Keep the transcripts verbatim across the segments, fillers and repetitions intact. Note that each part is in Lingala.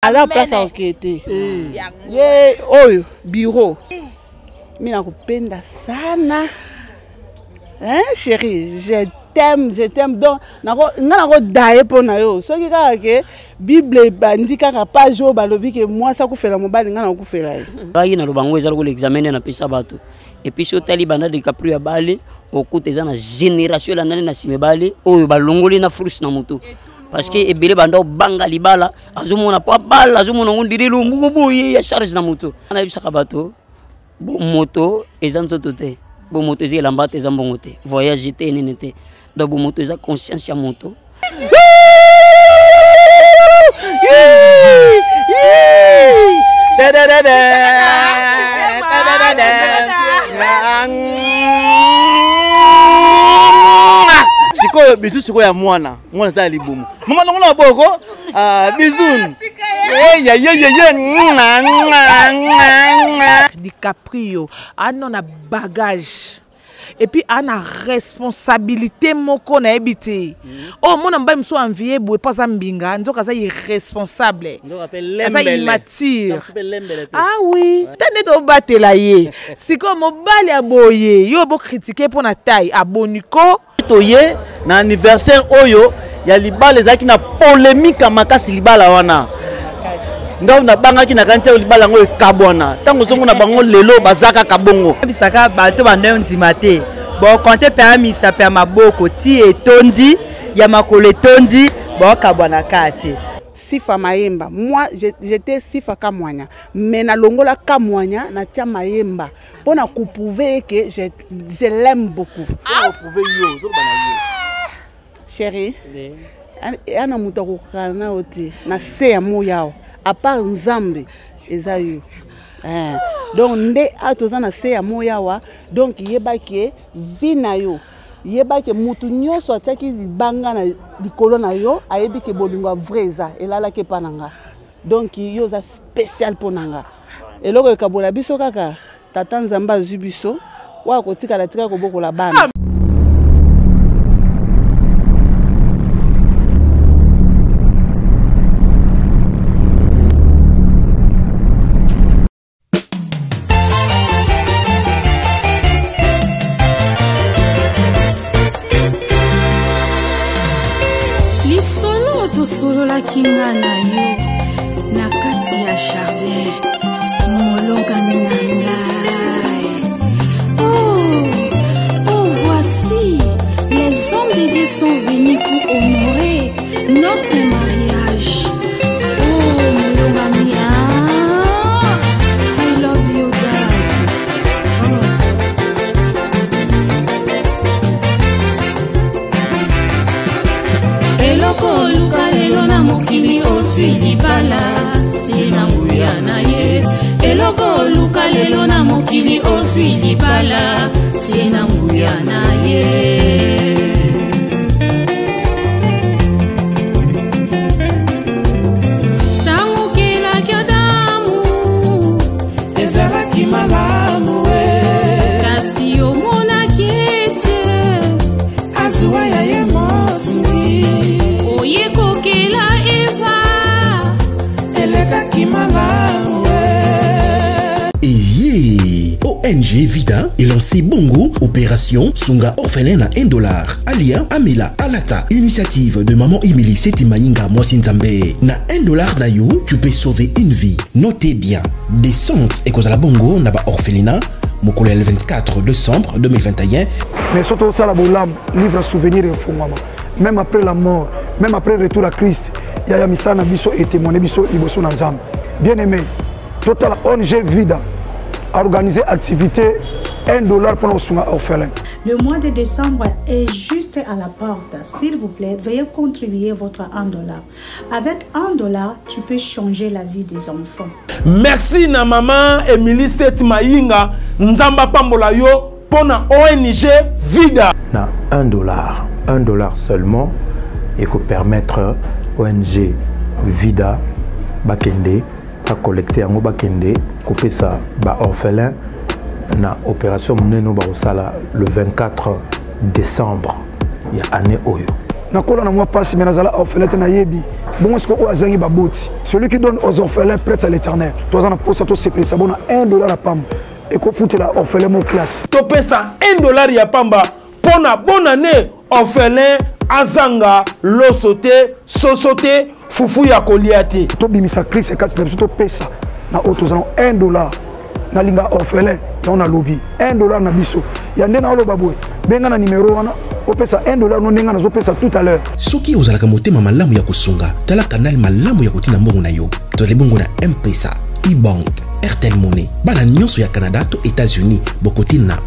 ala place à enquêter. Ye oyo bureau. Mina kupenda sana. Hein chérie, je t'aime, je t'aime donc nako nako daye pona yo. So ki ka ke Bible bandi kaka page o balobi ke moi ça ko fela mobali ngana ko fela. Ba yina lo bango ezalo ko l'examiner na pesa bato. Et puis so tali banda de capri ya bale okuta eza na génération la nani na simebale oyo balongoli na frus na moto. Parce que ebele banda banga libala azomona pa bala azomona ngondiri lumbu boye ya charge na moto. Ana bisaka bato bo moto ezanzo tote. Bo moto ezi lamba te zambongo te. Voyage te nene te. Donc bo moto eza conscience ya moto. Da da da da. Da da da da. Sikoyo bisu sikoyo ya mwana. Mwana ta libumu. Mama ngona boko. Ah bisoun. Eh ya ya ya ya. DiCaprio a non a bagage et puis a na responsabilité moko na ebité. Oh mon amba mso envier boue pas ambinga nzoka za irresponsable. Ça immature. Ah oui, tane to batela ye. Siko mobali aboye yo bo critiquer pour na taille aboniko toye na anniversaire oyo ya libala ezaki na polémique makasi libala wana. Ngao na banga ki na kantia libala ngo ekabwana tango zongo na bango lelo bazaka kabongo bisaka bato banda ndimate bo konte pe misa pe maboko ti etondi ya makolo etondi bo kabwana kate Sifa Mayemba. Moi j'étais Sifa Kamwanya mais na longola Kamwanya na tia Mayemba pour na prouver que je je l'aime beaucoup. Ah prouver yo zo bana yo chérie ana mutako kana oti na se ya moyao à part Nzambe ezayo eh donc nde atoza na se ya moyawa donc yebaki vina yo yebaki mutu nyoso ataki libanga na likolo na yo ayebi ke bolingo vreza elala ke pananga donc yo za spécial ponanga eloko ekabola biso kaka tata Nzamba azubiso wa kotika la tika ko bokola bana. Solo la kinga na yo na kati ya jardin molonga ngai. Oh, oh voici les hommes de Dieu sont venus pour honorer notre mariage. Oh molonga nia, I love you God. Oh. Eloko luka na mokili osui libala sina nguya na ye eloko luka lelo na mokili osui libala sina nguya na ye tangu kila kyadamu ezalaki malamu we kasi omona kiete azuwa ya ye mosui oyeko Et O N G Vida est lancé Bongo, opération Sunga orphelin à un dollar. Alia Amila Alata, initiative de Maman Emily Setimainga Mosinzambe. Na un dollar na you, tu peux sauver une vie. Notez bien, descente et cause à la Bongo n'a pas orphelinat. Mokolo le vingt-quatre décembre deux mille vingt et un. Mais surtout ça la bolam livre souvenir et fondement. Même après la mort, même après le retour à Christ, il y a misana biso et témoigné biso liboso na nzambe. Bien aimé, Total O N G Vida a organisé activité un dollar pour nos soins orphelins. Le mois de décembre est juste à la porte. S'il vous plaît, veuillez contribuer votre un dollar. Avec un dollar, tu peux changer la vie des enfants. Merci na maman Emily Setimainga Nzamba Pambola yo pour na O N G Vida. Na un dollar, un dollar seulement et que permettre O N G Vida Bakende à collecter en Bakende couper ça ba orphelin na opération Mneno Barosala le vingt-quatre décembre il y a année oyo na kola na moi passe mais nazala orphelin na yebi bon est-ce que o azangi baboti celui qui donne aux orphelins prête à l'éternel toi on a posé to c'est ça bon un dollar à pam et ko foutre la orphelin mon classe to pesa un dollar ya pamba pona bonne année orphelin azanga losote sosote fufu ya koliate to bimisa Christ et quatre to pesa na autos un dollar na linga orphelin on a lobby un dollar na biso ya ndena olo babwe benga na numéro wana opesa un dollar no ndenge nazo pesa tout à l'heure soki ozalaka motema malamu ya kosunga tala kanal malamu ya kotina mbongo na yo tozali bongo na M-Pesa, e-bank, Airtel Money bana nyonso ya Canada to États-Unis bokotina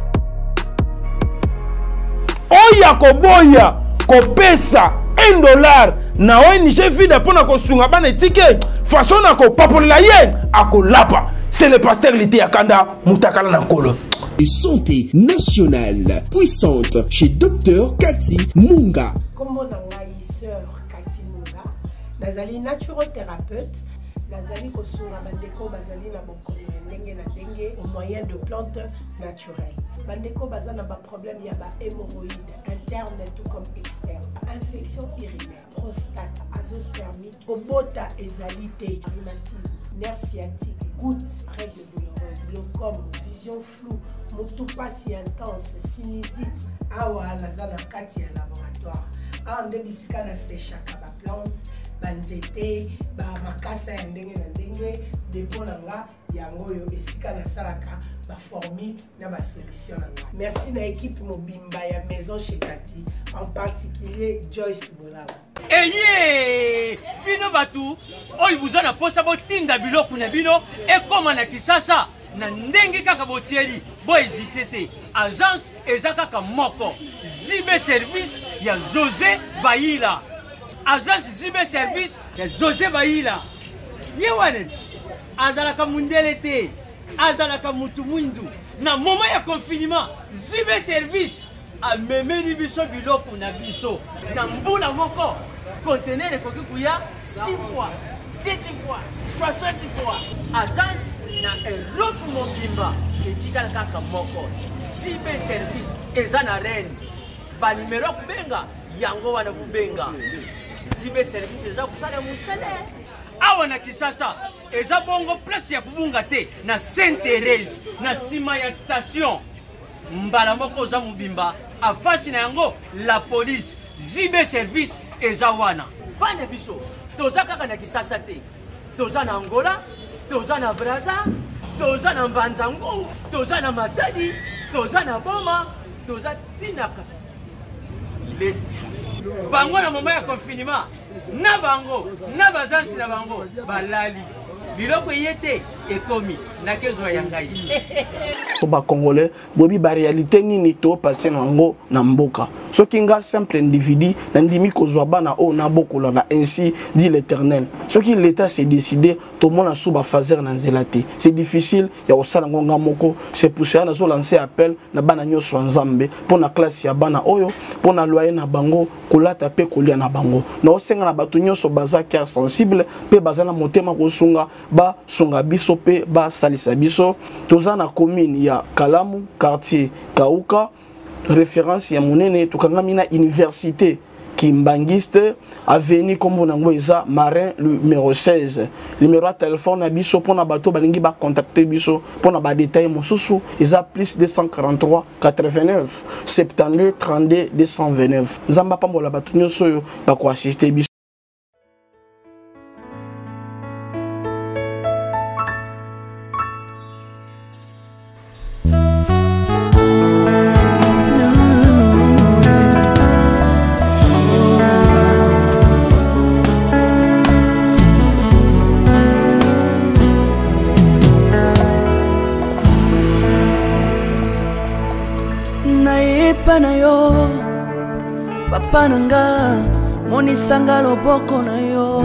oya koboya kopesa un dollar na O N G Vida pona kosunga bana etike façon na ko papolela ye akolapa c'est le pasteur Lité Akanda Mutakala Nankolo. Santé nationale puissante chez Docteur Cathy Munga. Comment on sœur Cathy Munga, nazali naturothérapeute, nazali kosunga bandeko bazali na bokono ndenge na ndenge au moyen de plantes naturelles. Bandeko bazana ba problème ya ba hémorroïdes interne tout comme externe, infection urinaire, prostate, azoospermique, obota ezalité, rhumatisme, nerf sciatique, gouttes, règles douloureuses, glaucome, vision floue, motupa si intense, sinusite, awa nazana kati ya laboratoire. Ah nde bisika na sechaka ba plante, banzete, ba makasa ya ndenge na ndenge, depo na nga yango yo esika na salaka ba formule na ba solution na nga. Merci na équipe mobimba ya maison chez Cathy, en particulier Joyce Bolaba. Eye bino batu oyi buzana posa botinda biloko na bino ekoma na Kisasa na ndenge kaka botieli bo hésiter te agence eza kaka moko Zibe service ya José Baïla agence Zibe service ya José Baïla ye wane azalaka mundele te azalaka mutu mwindu na moment ya confinement Zibe service amemeli biso biloko na biso na mbula moko conteneur ekoki kuya six fois sept fois soixante fois agence na Europe mobimba etikala kaka moko Zibe service eza na reine ba numero kubenga yango wana kubenga Zibe service eza kusala musele awa na Kisasa eza bongo place ya kubunga te na Sainte Thérèse na sima ya station mbala moko za mubimba afasi na yango la police Zibe service eza wana bana biso toza kaka na Kisasa te toza na Angola toza na Brazza toza na Mbanzango toza na Matadi toza na Boma toza tinaka les bango na moment ya confinement na bango na bazansi na bango balali biloko yete ekomi na kezo ya ngai to ba congolais bobi ba réalité nini to passer nango na mboka soki nga simple individu na ndimi kozwa bana o na bokola na ainsi dit l'Éternel soki l'état s'est décidé to mona suba fazer na nzelate c'est difficile ya osala ngonga moko c'est pour ça na zo lancer appel na bana nyoso nzambe pour na classe ya bana oyo pour na loyer na bango kolata pe kolia na bango na osenga na batu nyoso baza cœur sensible pe bazana motema kosunga ba sunga biso pe ba salisa biso toza na commune ya Kalamu quartier Kauka référence ya monene tukangami na université Kimbangiste avenue comme on eza Marin numéro seize numéro de téléphone na biso pona bato balingi ba contacter biso pona ba détail mosusu eza plus deux cent quarante-trois quatre-vingt-neuf soixante-deux trente-deux deux cent vingt-neuf nzamba pambola bato nyoso yo ba ko assister biso. na yo papa nanga monisanga loboko na yo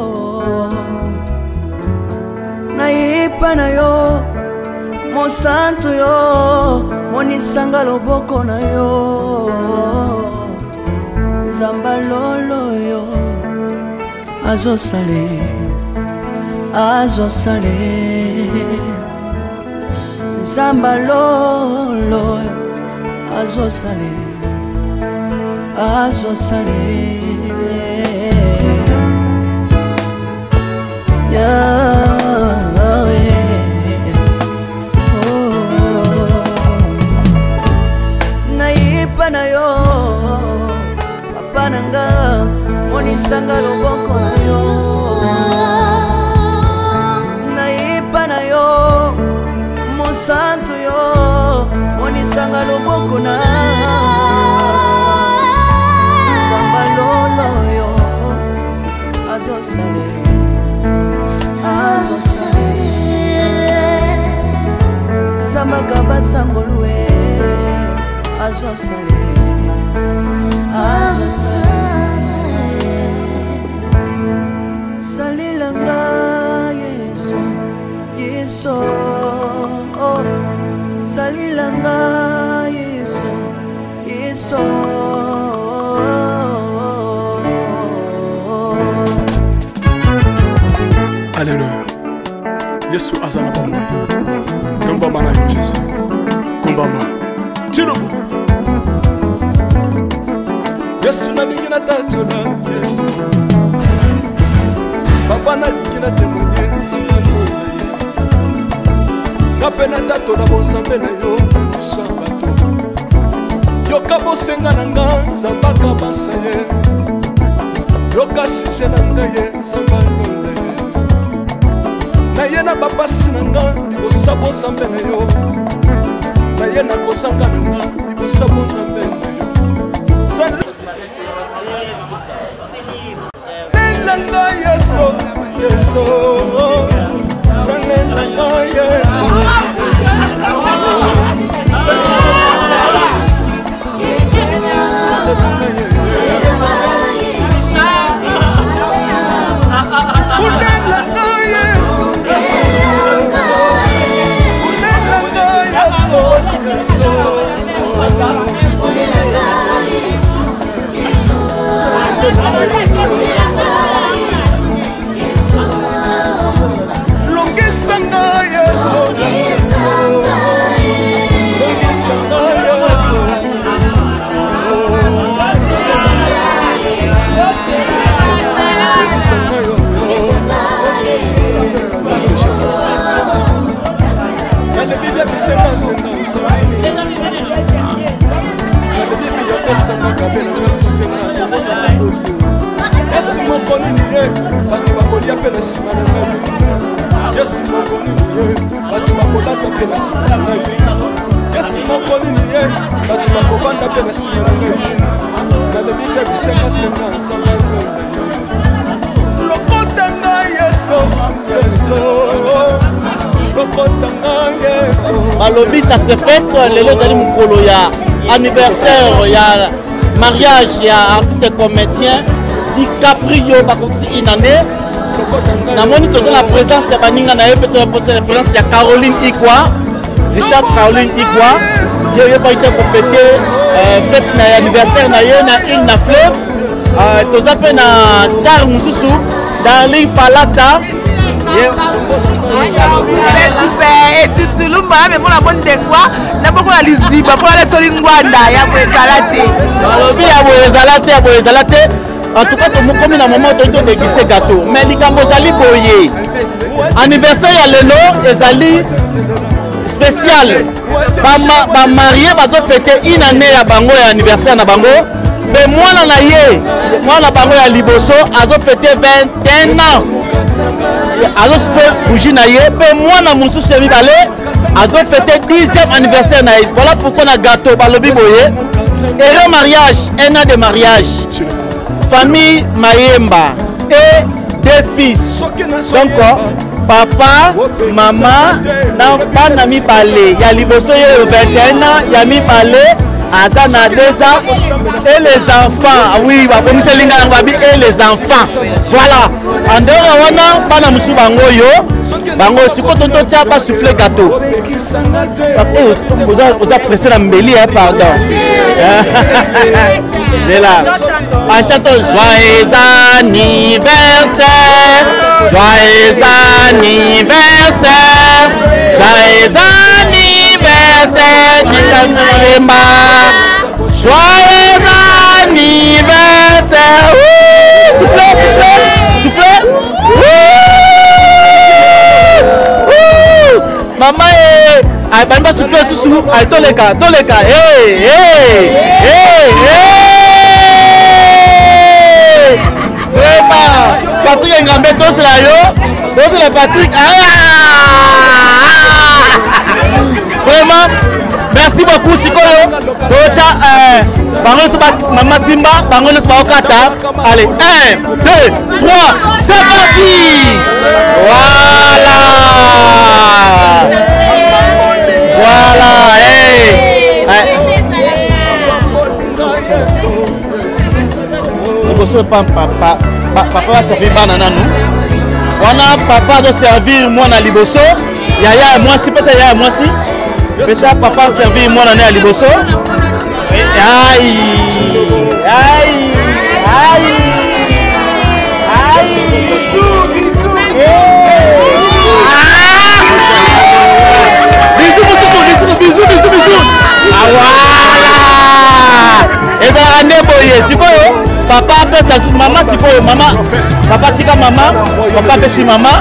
nayepa na yo mosantu yo monisanga loboko na yo nzamba lolo yo azosale azosale nzamba lolo azosale azosale Naipa na yo papa nanga monisanga loboko na yo naipa na yo mosantu yo monisanga loboko na zamba lolo yo azosale azosale zamba kabasangolue azosale azosale salilanga yesu yesu oh. Salilanga yesu yesu Alléluia. Yesu azana bamwe. Komba mana yo Jésus. Komba ma. Tirobo. Yesu na lingina tachola Yesu. Papa na lingina témoigner sangalo na ye. Kapena tato na bonsambe na yo iswa bato. Yoka bosenga na nga zambaka basaye. Yoka shije na nga ye zambalo na ye. Na ye na babasi na nga libosa bonsambe na yo. Na ye na kosanga na nga libosa bonsambe na yo. Sala Belanga yeso yeso Sanelanga yeso Yes, mon connu, bato bakoli apena sima na ngai. Yes, mon connu, bato bakolata apena sima na ngai. Yes, mon connu, bato bakovanda apena sima na ngai. Na lebika bisenga senga nsanga ngai. Lokota ngai yeso, yeso. Lokota ngai yeso. Balobi ça se fait sur les lezali mukolo ya anniversaire ya mariage ya artiste comédien DiCaprio bakoksi inane namoni toza la présence ya baninga na ye pe toza la présence ya Caroline Igwa Richard Caroline Igwa ye ye pa ite ko fêter fête na anniversaire na ye na île na fleuve toza pe na star mususu Darling Palata et tutulumba mais mon abonne de quoi na boko la liziba pour aller sur l'ingwanda ya bwezalate balobi ya bwezalate ya bwezalate en tout cas comme comme na moment to déguster gâteau mais likambo zali boye anniversaire ya lelo ezali spécial ba ba marié bazo fêter une année ya bango ya anniversaire na bango pe mwana na ye mwana bango ya liboso azo fêter vingt et un ans azo fait bougie na ye pe mwana mususu ya mibale azo fêter dixième anniversaire na ye. Voilà pourquoi na gâteau balobi boye heureux mariage, un an de mariage, famille Mayemba et deux fils, donc papa maman na bana mibale ya liboso ye vingt et un ans ya mibale aza na deux ans et les enfants oui bakomisa linga yango babi et les enfants voilà en dehors wana bana musu bango yo bango siko tonto tia ba souffler gâteau oza pressé na mbeli hein pardon c'est là en chantant joyeux anniversaire joyeux anniversaire joyeux anniversaire Dikapremba joyeux anniversaire soufflez soufflez soufflez Maman eh ay bamba souffler tout sous ay toleka toleka hey hey hey hey vraiment Patrick Ngambe tous là yo tous les Patrick ah vraiment merci beaucoup Sikoyo Tocha euh bango to Mama Simba bango to Okata allez un deux trois c'est parti voilà voilà hey liboso papa papa va servir banana nous wana papa doit servir moi na liboso yaya moi si peut-être yaya moi si peut-être papa servir moi na liboso aïe aïe aïe aïe bisous bisous bisous bisous bisous ah voilà et ça a neboye sikoyo papa appelle ça toute maman sikoyo maman papa tika maman papa appelle si maman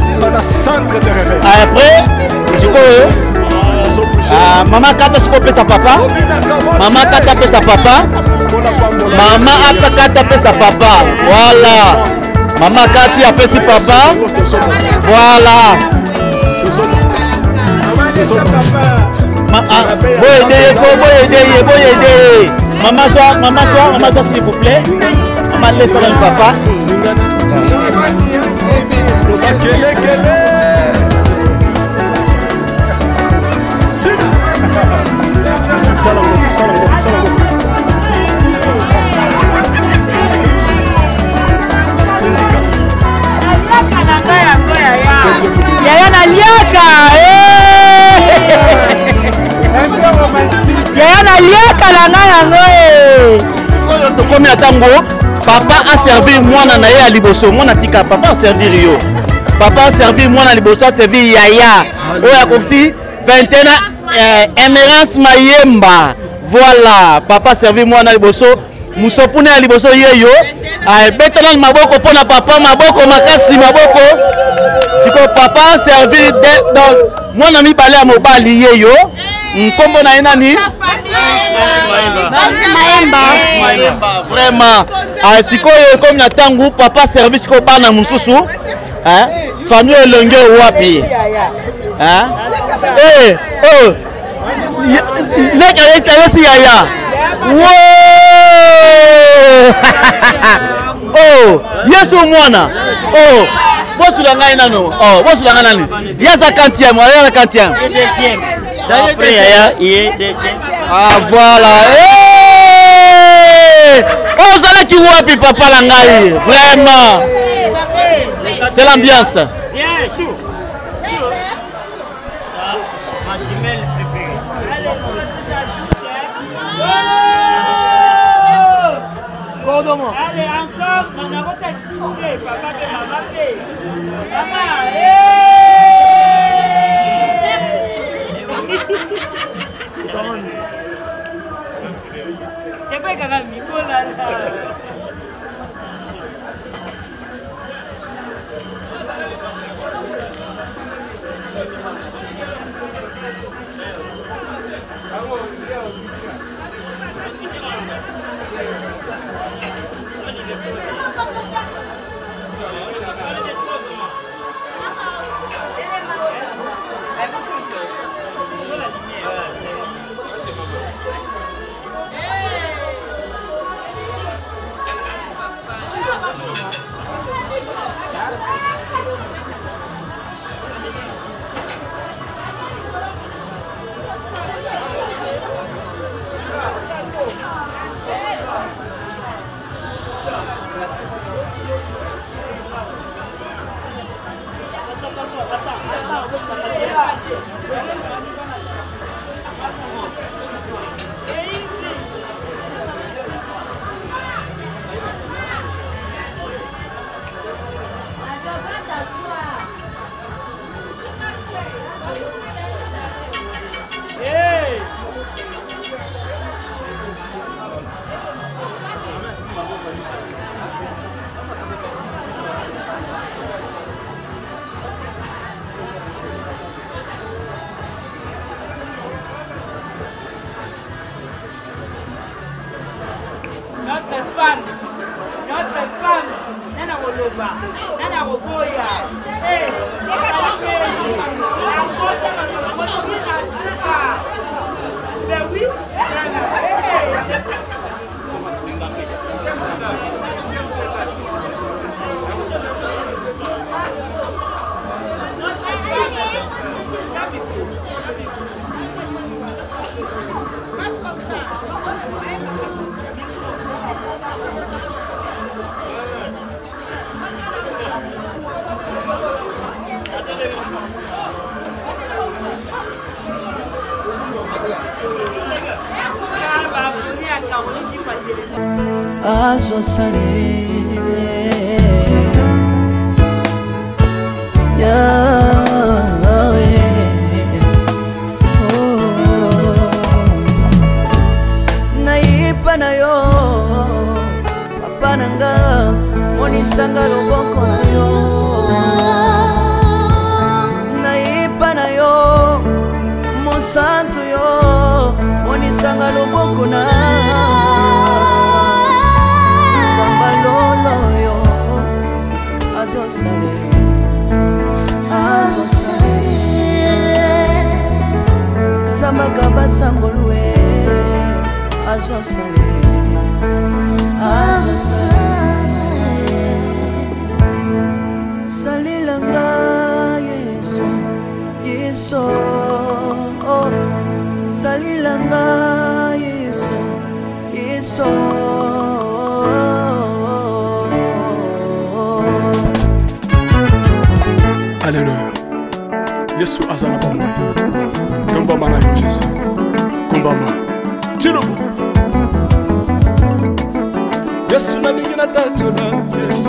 après sikoyo ah maman kata sikoyo appelle sa papa maman kata appelle sa papa maman appelle kata appelle sa papa voilà maman kati appelle si papa voilà boy aider boy aider boy aider maman soir maman soir maman soir s'il vous plaît maman laisse le papa yaya naliaka yaya naliaka na ngai yango oyo tokomi na ntango papa a servir mwana na ye ya liboso mwana tika papa a servir yo papa a servir mwana liboso a servir yaya oyo akosi vingt et un Emerance Mayemba voilà papa a servir mwana liboso musopune ya liboso yeyo betana maboko pona papa maboko makasi maboko siko papa a servir donc mwana mibale ya mobali yeyo nkombo na ye nani Mayemba vraiment sikoyo comme na tangu papa service ko bana mususu hein famille elonge wapi hein eh oh leka leka yosi yaya wo oh yesu mwana oh bosu la ngai nano oh bosu la ngai nani yaza quantième wala la quantième deuxième après yaya il est deuxième ah voilà eh oh zala ki wapi papa la ngai vraiment c'est l'ambiance bien chou chou ça ma jumelle préférée allez encore on a reçu papa de maman maman eh pas quand même miko là femme, notre femme, Nana Woloba, Nana Woboya, eh, la côte, la côte, ben oui, Azo sale Yahweh oh naipa na yo papa nanga monisanga loboko na yo naipa na yo mosantu yo monisanga loboko na Lolo yo Azo sale Azo sale Samaka sangolwe Azo sale Azo sale Salilanga Yesu Yesu oh Salilanga Yesu Yesu Alléluia. Yesu azana pamoja. Komba mana yo Yesu. Komba ma. Chirubu. Yesu na lingina tachola Yesu.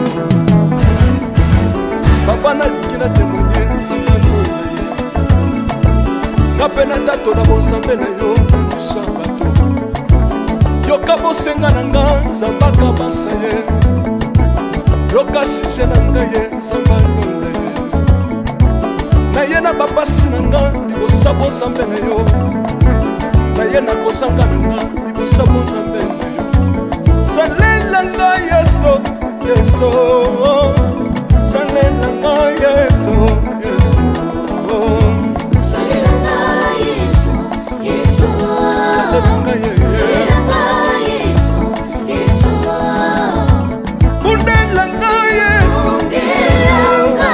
Papa na lingina témoigner sangalo na ye. Kapena tato na bonsambe na yo iswa bato. Yoka bosenga na nga sambaka basaye. Yoka shishe na nga ye sambalo na ye. Na ye na babasi na nga libosabo zambe na yo. Na ye na kozanga na nga libosabo zambe na yo. Salela nga Yesu, Yesu. Salela nga Yesu, Yesu. Salela nga Yesu, Yesu. Salela nga Yesu, Yesu, Yesu. Undela nga Yesu, Yesu.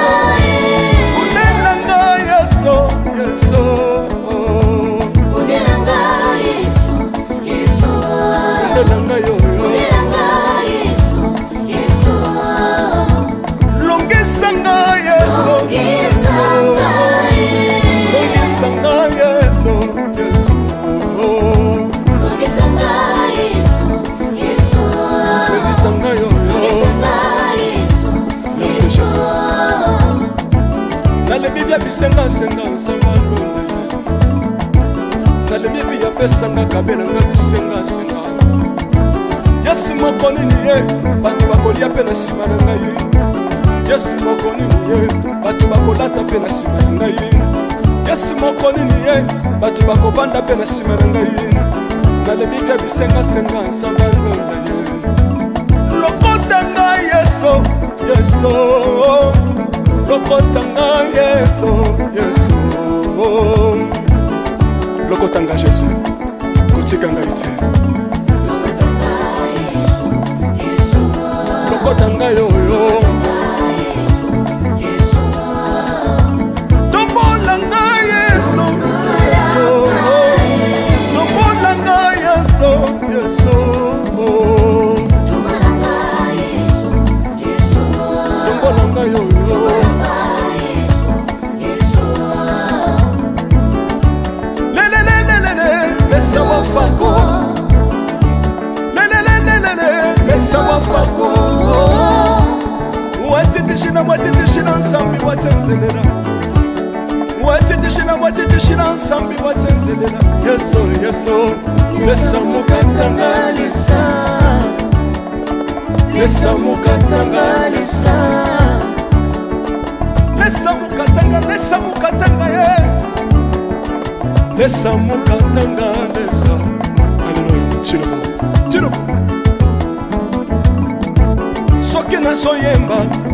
Yesu, Udelanga Yesu, Yesu. Udelanga yo yo. Udelanga Yesu, Yesu. Longisanga Yesu, Yesu. Longisanga Yesu, Yesu. Longisanga Yesu, Yesu. Longisanga yo yo. Longisanga Yesu, Yesu. Nale bibia bisenga senga sanga lole. Nale bibia pesanga kabela nga bisenga senga. Yesu moko nini ye batu bakolia pe na sima na ngai. Yesu moko nini ye batu bakolata pe na sima na ngai. Yesu moko nini ye batu bakovanda pe na sima na ngai. Nale bibia bisenga senga sanga lole ye. Lokota nga Yesu, Yesu. Lokotanga Yesu, Yesu. Lokotanga Yesu, kotikanga ite. Lokotanga Yesu, Yesu. Lokotanga yo yo. Yesu, Tombolanga Yesu, Yesu. Tombolanga Yesu, Yesu. Tombolanga Yesu, Yesu. Tombolanga yo yo. Mesa wafako Lele lele lele Mesa wafako Watitishina watitishina nsambi watenzelela Watitishina watitishina nsambi watenzelela Yeso yeso Lesa mukatanga lisa Lesa mukatanga lisa Lesa mukatanga lesa mukatanga ye Lesa mukatanga lesa Alléluia Chirubu Chirubu nazoyemba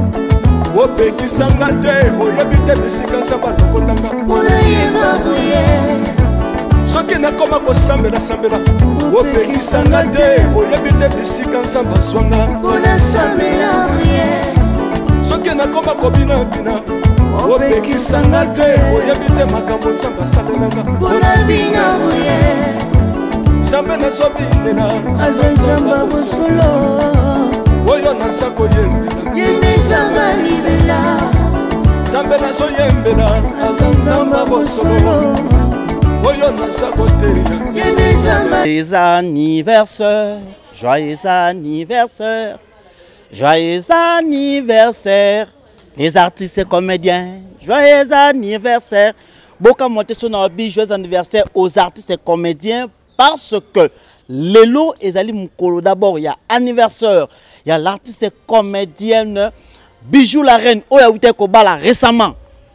opekisanga te oyebi te bisika nzambe alokotanga unayemba boye soki nakoma kosambela sambela opekisanga te oyebi te bisika nzambe azwanga unasambela boye soki nakoma kobinabina opekisanga te oyebi te makambo nzambe asalelanga unabina boye nzambe nazobinela aza nzamba bosolo oyo naza koyembela yende nzamba libela nzambe nazoyembela aza nzamba bosolo oyo naza koteya yende nzamba. Joyeux anniversaire, joyeux anniversaire, joyeux anniversaire, les artistes et comédiens, joyeux anniversaire. Beaucoup monté sur notre vie, joyeux anniversaire aux artistes et comédiens parce que Lelo ezali mukolo d'abord, il y a anniversaire, il y a l'artiste et comédienne Bijou la reine, oya outé kobala récemment.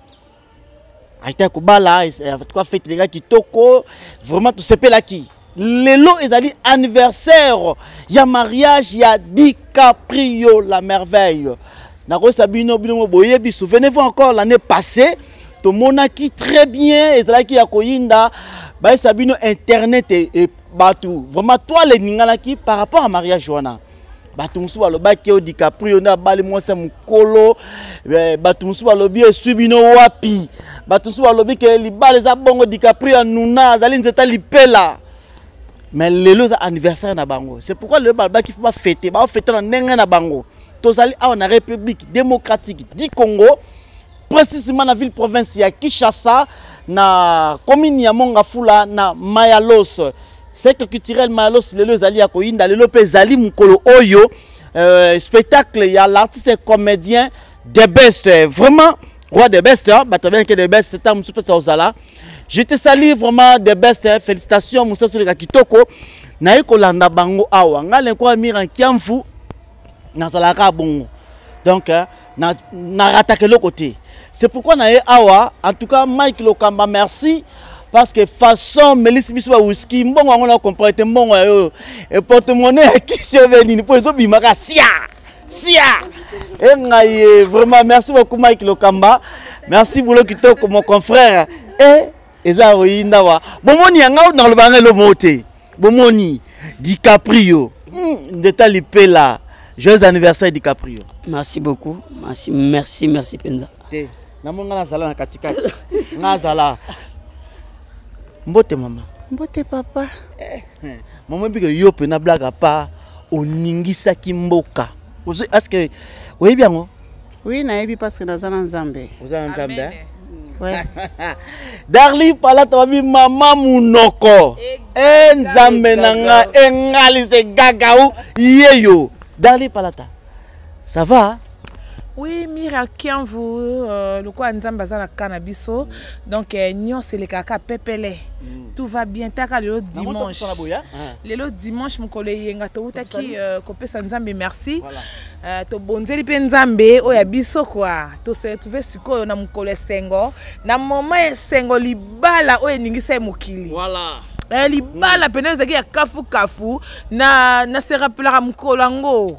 Aïté kobala, quoi fait les gars qui toko, vraiment tout c'est là qui. Lelo ezali anniversaire, il y a mariage, il y a DiCaprio la merveille. Nako Sabino Bino Boyebi, souvenez-vous encore l'année passée, tout le monde qui très bien, ezali qui a koyinda, bah Sabino internet et, et batou. Vraiment toi les ningana qui par rapport à mariage wana. Batou musu baloba ki o DiCaprio na bali mwasa mukolo, batou musu balobi esubino wapi. Batou musu balobi ke libale za bongo DiCaprio nuna zali nzeta lipela. Mais lelo za anniversaire na bango. C'est pourquoi le balba qui faut pas fêter, ba fêter na ndenge na bango. Tozali a na République démocratique du Congo, précisément na ville province ya Kinshasa, na commune ya Mongafula na Mayalos. Cercle culturel Mayalos lelo zali ya koyinda lelo pe zali mukolo oyo euh, spectacle ya l'artiste et comédien The Best, vraiment roi The Best, hein, bato bien que The Best c'est un monsieur ça osala. Je te salue vraiment The Best, félicitations Moussa Souleka Kitoko. Na yiko landa bango awa ngale kwa mira kiamfu na salaka bongo. Donc na na rattaquer le côté. C'est pourquoi na awa en tout cas Mike Lokamba merci parce que façon Melis Biswa whisky mbongo ngona comprendre mbongo yo et porte-monnaie qui se venu ni pour bimaka sia sia et ngaye vraiment merci beaucoup Mike Lokamba. Merci Boulo Kitoko mon confrère et eza oyinda wa bomoni yanga na lobanga lo moté bomoni DiCaprio ndeta lipela joyeux anniversaire DiCaprio. Merci beaucoup, merci merci merci Penza te na monga na sala na katikati ngazala mbote mama mbote papa mama biko yo pe na blaga pa oningisa kimboka ozo est-ce que oui bien ngo oui na yebi parce que nazana nzambe ozana nzambe ouais. Darli palata wabi mama munoko enzambe nanga engali se gagaou yeyo Darli palata ça va? Oui, Mira Kianvu, euh, le quoi Nzamba za na cannabiso. Donc nyon c'est le kaka pepele. Tout va bien taka le dimanche. Le lo dimanche mon collègue yenga to utaki kopesa Nzambe merci. Euh to bonzeli pe Nzambe o ya biso quoi. To se trouver siko na mukole sengo. Na moment sengo libala o eningisa mukili. Voilà. Elle bala peneza ki ya kafu kafu na na se rappelera mukolango.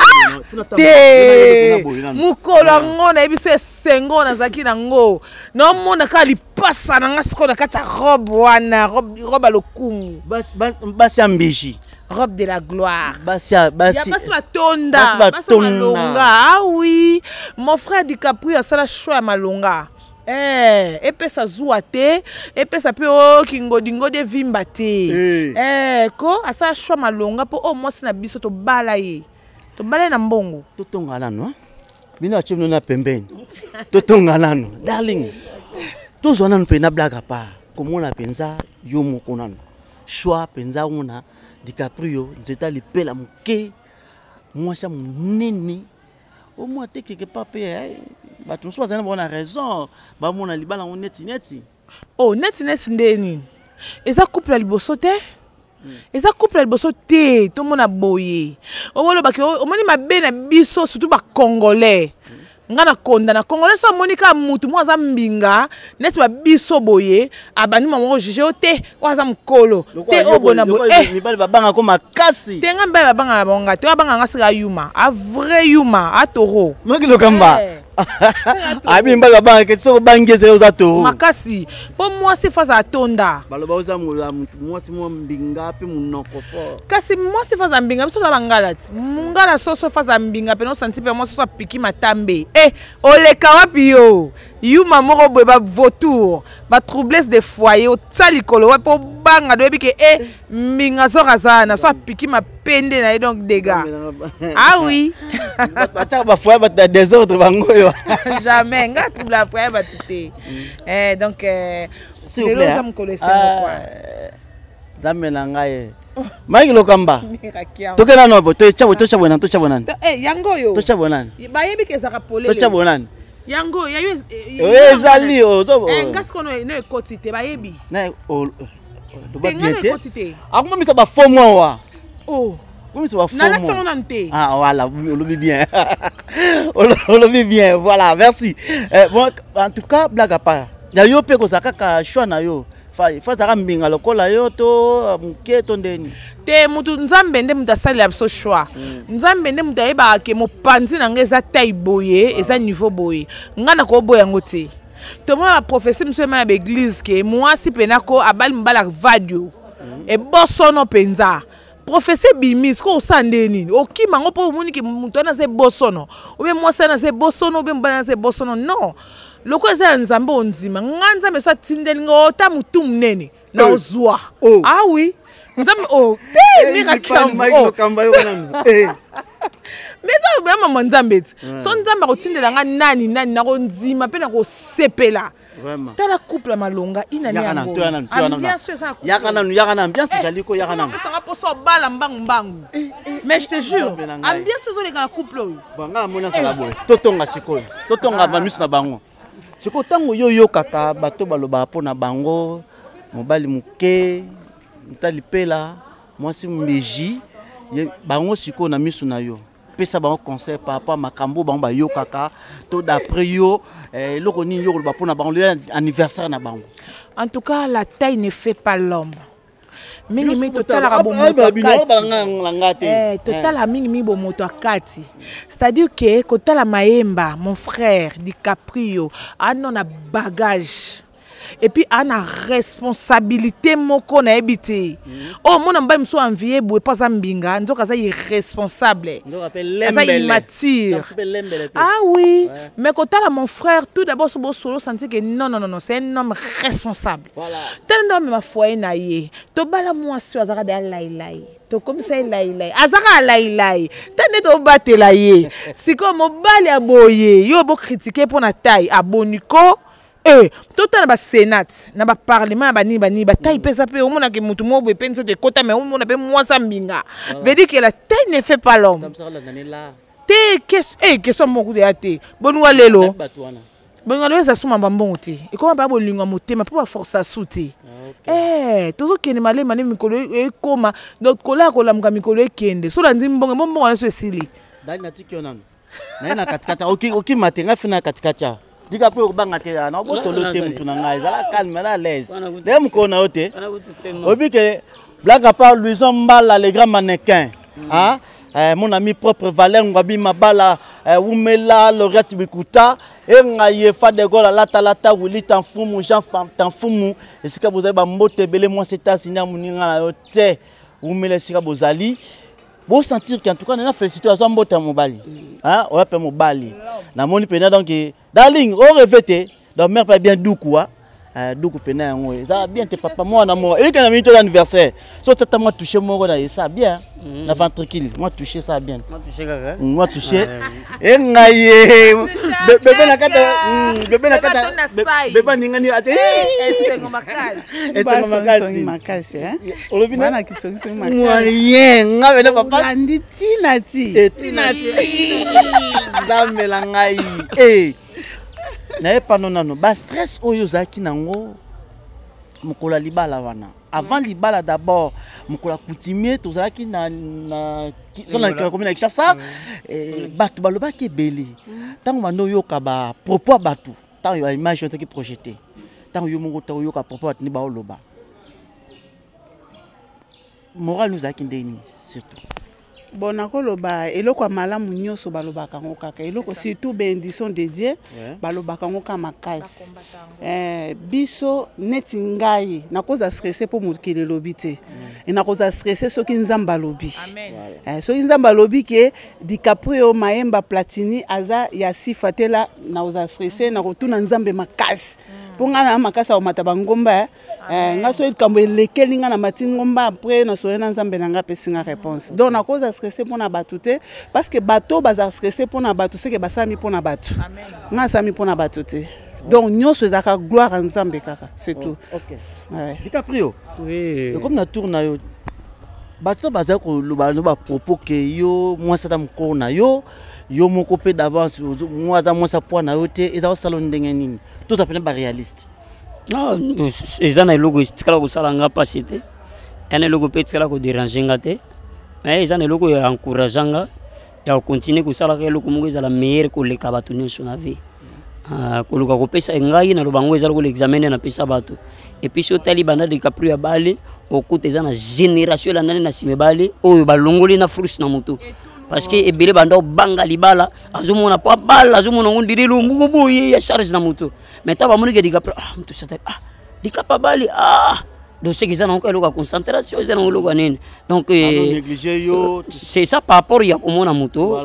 Mukolango na biso sengo na zaki nango. Na mona ka li passa na ngasiko na kata robe wana robe robe lokumu. Bas bas ambiji. Robe de la gloire. Basia basi. Ya basi batonda. Basi malonga. Ah oui, mon frère DiCaprio a sala choix malonga. Eh, epesa zuwa te, epesa pe o kingodingo de vimba te. Eh, ko asa shwa malonga po o mwasi na biso to bala ye. To bala na mbongo. To tonga nano, bino achimno na pembeni. To tonga nano, darling. To zona no pena blaga pa. Komona penza yo moko nano. Shwa penza una DiCaprio nzeta lipela muke. Mwasa munene. Au moins te quelque part paye ba tout soit on a raison ba mona libala on neti neti oh neti neti ndeni eza couple liboso te eza couple liboso te to mona boye o wolo ba ke o moni mabe na biso surtout ba congolais nga na konda na congolais so monika mutu mo aza mbinga neti ba biso boye abani mama juge te waza mkolo te obona bo eh mibali babanga ko makasi te nga mbe babanga bonga te babanga nga sika yuma a vrai yuma a toro moki lokamba abi mbali babanga ke so bangeze oza toro makasi po mwasi faza atonda baloba oza mwasi mo mbinga pe munoko fort kasi mwasi faza mbinga biso bangala ti mungala soso faza mbinga pe no senti pe mwasi so piki matambe eh oleka wapi yo yuma moko boye ba vautour ba troublesse de foyer o tsalikolo wa po banga do bike eh mbinga so razana so piki mapende na donc dégâts ah oui acha ba foyer ba désordre bango yo jamais nga trouble la foyer ba tuté eh donc euh s'il vous plaît ça me connaissait quoi damela ngai Mike Lokamba tokena no bo to chabo to chabo nan to chabo nan eh yango yo to chabo nan ba yebi ke zaka polele to chabo nan yango ya yo ezali o to eh ngas kono no ekoti te ba yebi na o do ba biete akuma misa ba fomo wa oh comme ça va fomo na la tsango nante ah voilà on le vit bien on le vit bien voilà merci eh, bon en tout cas blague à part ya yo pe ko zakaka choix na yo fa fa zaka mbinga lokola yo to muke to ndeni te mutu nzambe nde mutu asalela biso choix nzambe nde mutu ayebaka ke mopanzi na ngai eza taille boye eza niveau boye ngai na koboya yango te tomona baprofesi miso ema na baeglise ke mwasi penako abali mobali avadio ebosono mpenza professeur bimis ko osande nini okima ngo po omoni ke mutu ana se bosono obe mwasi ana se bosono obe mbana ana se bosono non loko eza nzambe onzima nganza meso tindeli ngo ta mutu munene na ozwa ah oui nzambe oh te miracle eh mais ça ba mama nzambe so nzambe ko tindela nga nani nani na ko nzima pe na ko sepela vraiment tala couple malonga inani yango ambiance ça yakana yakana ambiance zaliko yakana ça nga poso bala mbangu mbangu mais je te jure ambiance zo le kana couple oyo banga mona sala boy totonga sikoyo totonga bamis na bango siko tango yo yo kaka bato baloba pona bango mobali muke mutalipela mwasi mbeji bango siko na misu na yo pesa bango conseil par rapport makambo bango ba yo kaka to d'après yo eh loko ni yo ba pona bango anniversaire na bango. En tout cas la taille ne fait pas l'homme. Mingi mi total la bon moto eh total la mingi mi bon moto akati. C'est-à-dire que kota la maemba mon frère DiCaprio a non a bagage. Et puis on a responsabilité moko na ebité. Oh mon amba mso envier boue pas ambinga nzoka za irresponsable. Ça immature. Ah oui, ouais. Mais quand t'as mon frère tout d'abord ce beau solo sentir que non non non non c'est un homme responsable. Voilà. Tel homme ma foi na ye. To bala moi sur azara de lai lai. To comme ça lai lai. Azara lai lai. Tande to batela ye. Si comme mobali aboye, yo bo critiquer pour na taille aboniko. Eh, tout le temps, Sénat, na ba parlement, ba ni ba ni ba taille pesa pe, au moins que mutu mo be penso de kota, mais au moins be moi sambinga. Veut dire que la taille ne fait pas l'homme. Te qu'est-ce eh question beaucoup de athée. Bon wa lelo. Bon wa lelo ça suma bambon ti. Et comment ba bolinga motema pour force à souti. Eh, toujours que ne malé mané mikolo e koma, donc kola kola mga mikolo e kende. So la nzimbonga mbongo wana so esili. Dali na tiki onano. Na na katikata, oki oki matenga fina katikata. Diga pe obanga te na botolo te mutu na ngai zala calme na l'aise dem ko na ote obi ke blague à part Louison Mbala le grand mannequin hein eh, mon ami propre Valère Ngwabi Mabala eh, Wumela Laurette Bikuta e ngaye fa de gola lata lata wuli tanfumu Jean tanfumu esika boza ba mbote bele moi c'est asinya muninga na yote Wumela esika bozali. Bon sentir qu'en tout cas on a félicité à son mbote mobali hein on l'appelle mobali na moni pena donc darling au revêté donc mère pas bien doukou hein doukou pena yango ça bien tes papa moi na moi et quand on a mis ton anniversaire so ça m'a touché moi là ça bien na ventricule moi touché ça bien moi touché kaka moi touché et ngaye bébé na kata bébé na kata bébé ningani ate esengo makasi esengo makasi makasi hein olobina na kisongiso makasi moyen ngabe na papa andi tina ti tina ti damela ngai eh na epa nonano ba stress oyo zaki nango mukola libala wana avant libala d'abord mokolo coutumier tozalaki na na zona na commune ya Kinshasa bato balobaki ebele ntango bando yoka ba propos bato ntango ya image otaki projeté ntango yo moko ntango yoka propos bato ni baoloba moral nous a kindeni surtout bon nakoloba eloko malamu nyonso balobaka ngo kaka eloko surtout bendition de Dieu balobaka ngo kama makasi eh biso neti ngai nakoza stressé pour mokili lobi te et nakoza stressé soki nzamba lobi eh soki nzamba lobi ke DiCaprio Mayemba Platini aza ya sifatela nakoza stressé na kotuna nzambe makasi ponga na makasa o mataba ngomba eh ngaso ikambo elekeli nga na mati ngomba après na soyena nzambe nanga pesinga réponse donc na cause stressé pona batute parce que bato baza stressé pona batu c'est que basami pona batu nga sami pona batute donc nyonso ezaka gloire nzambe kaka c'est tout. OK ouais DiCaprio oui comme na tourna yo bato baza ko loba loba propos que yo moi ça tam ko na yo yo moko pe d'avance moi za moi ça point na yo te eza salon ndenge nini tout à fait pas réaliste. Non, eza na logo istikala ko sala nga pasité ene logo pe tsala ko déranger nga te mais eza na logo ya encourager nga ya continuer ko sala ka logo mongo eza la meilleure ko le kabato nyonso na vie ah ko logo ko pesa ngai na lobango eza ko l'examiner na pesa bato et puis so tali banda DiCaprio ya bale okuta eza na génération la nani na simebale oyo balongoli na fruits na moto parce que ebele banda banga libala azomona pa bala azomona ngondiri lumbu boye ya charge na moto mais taba moni ke DiCaprio ah moto ça ah DiCaprio bali ah donc c'est que ça n'a encore la concentration c'est dans le nini donc négliger yo c'est ça par rapport ya komona moto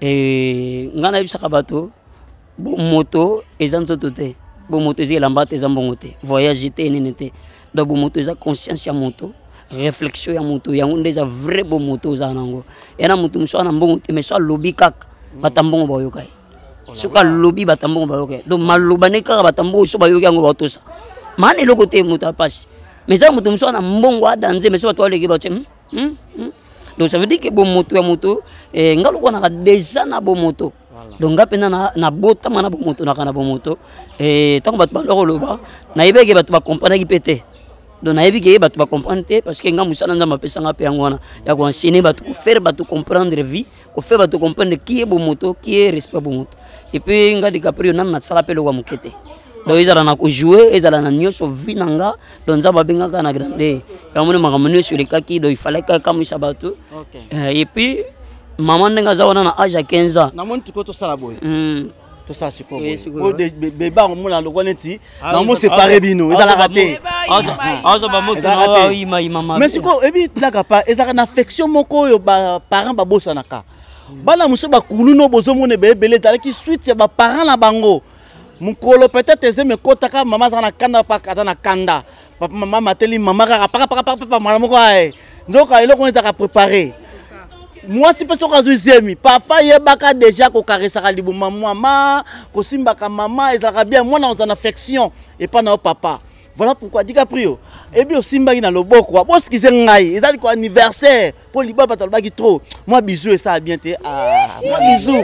et ngana bisaka bato bo moto ezanzo tote bo moto ezela mbate ezambongote voyage te nini te donc bo moto eza conscience ya moto réflexion ya moto yango ndeza vrai bo moto za nango ena moto mso na mbongo te mais so lobby kaka batambongo bayokai soka lobby batambongo bayokai donc maloba ne kaka batambongo so bayokai yango batosa mane loko te moto apasi mais ça moto mso na mbongo adanze mais so bato aleki ba hm hm donc ça veut dire que bo moto ya moto eh ngaloko na déjà na bo moto donc ngapena na na bota mana bo moto na kana bo moto eh tango bato baloko loba na ibeke bato ba comprendre ki pété donc na ibeke bato ba comprendre parce que nga musana nzamba pesa nga pe ngwana ya ko enseigner bato ko faire bato comprendre vie ko faire bato comprendre qui est bo moto qui est respect bo moto et puis nga DiCaprio nan na sala pe lo kwa mukete donc ezala na ko jouer ezala na nyoso vie nanga donc nzamba benga kana grande ya mona makamune sur les kaki donc il fallait que kamisa bato et puis maman ndenga zawana na âge à quinze ans na moni tuko to sala boy hmm to sa siko boy o de beba ngomula lokwa neti na mo séparer bino ezala raté azo ba moto na ima ima mais siko ebi tlaka pa ezaka na affection moko yo ba parents ba bosa naka bana muso ba kuluno bozomone bebele talaki suite ya ba parents na bango mukolo peut-être ezeme kotaka mama zana kanda pa kata na kanda papa mama mateli mama ka paka paka papa mama moko ai nzoka eloko ezaka préparer moi si personne azuzemi papa yebaka déjà ko karesaka libu maman ko simbaka maman ezaka bien moi dans une affection et pas na papa voilà pourquoi DiCaprio et bien simbaki na loboko bo skize ngai ezali ko anniversaire pour libal batal baki trop moi bisou et ça bien té ah moi bisou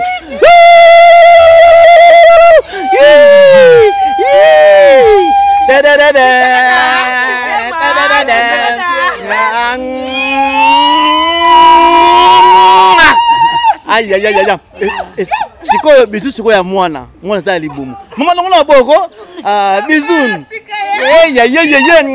da da da da da da da aïe aïe aïe aïe siko bisu siko ya mwana mwana ta libumu mama longo na boko ah bisun eh ya ya ya ya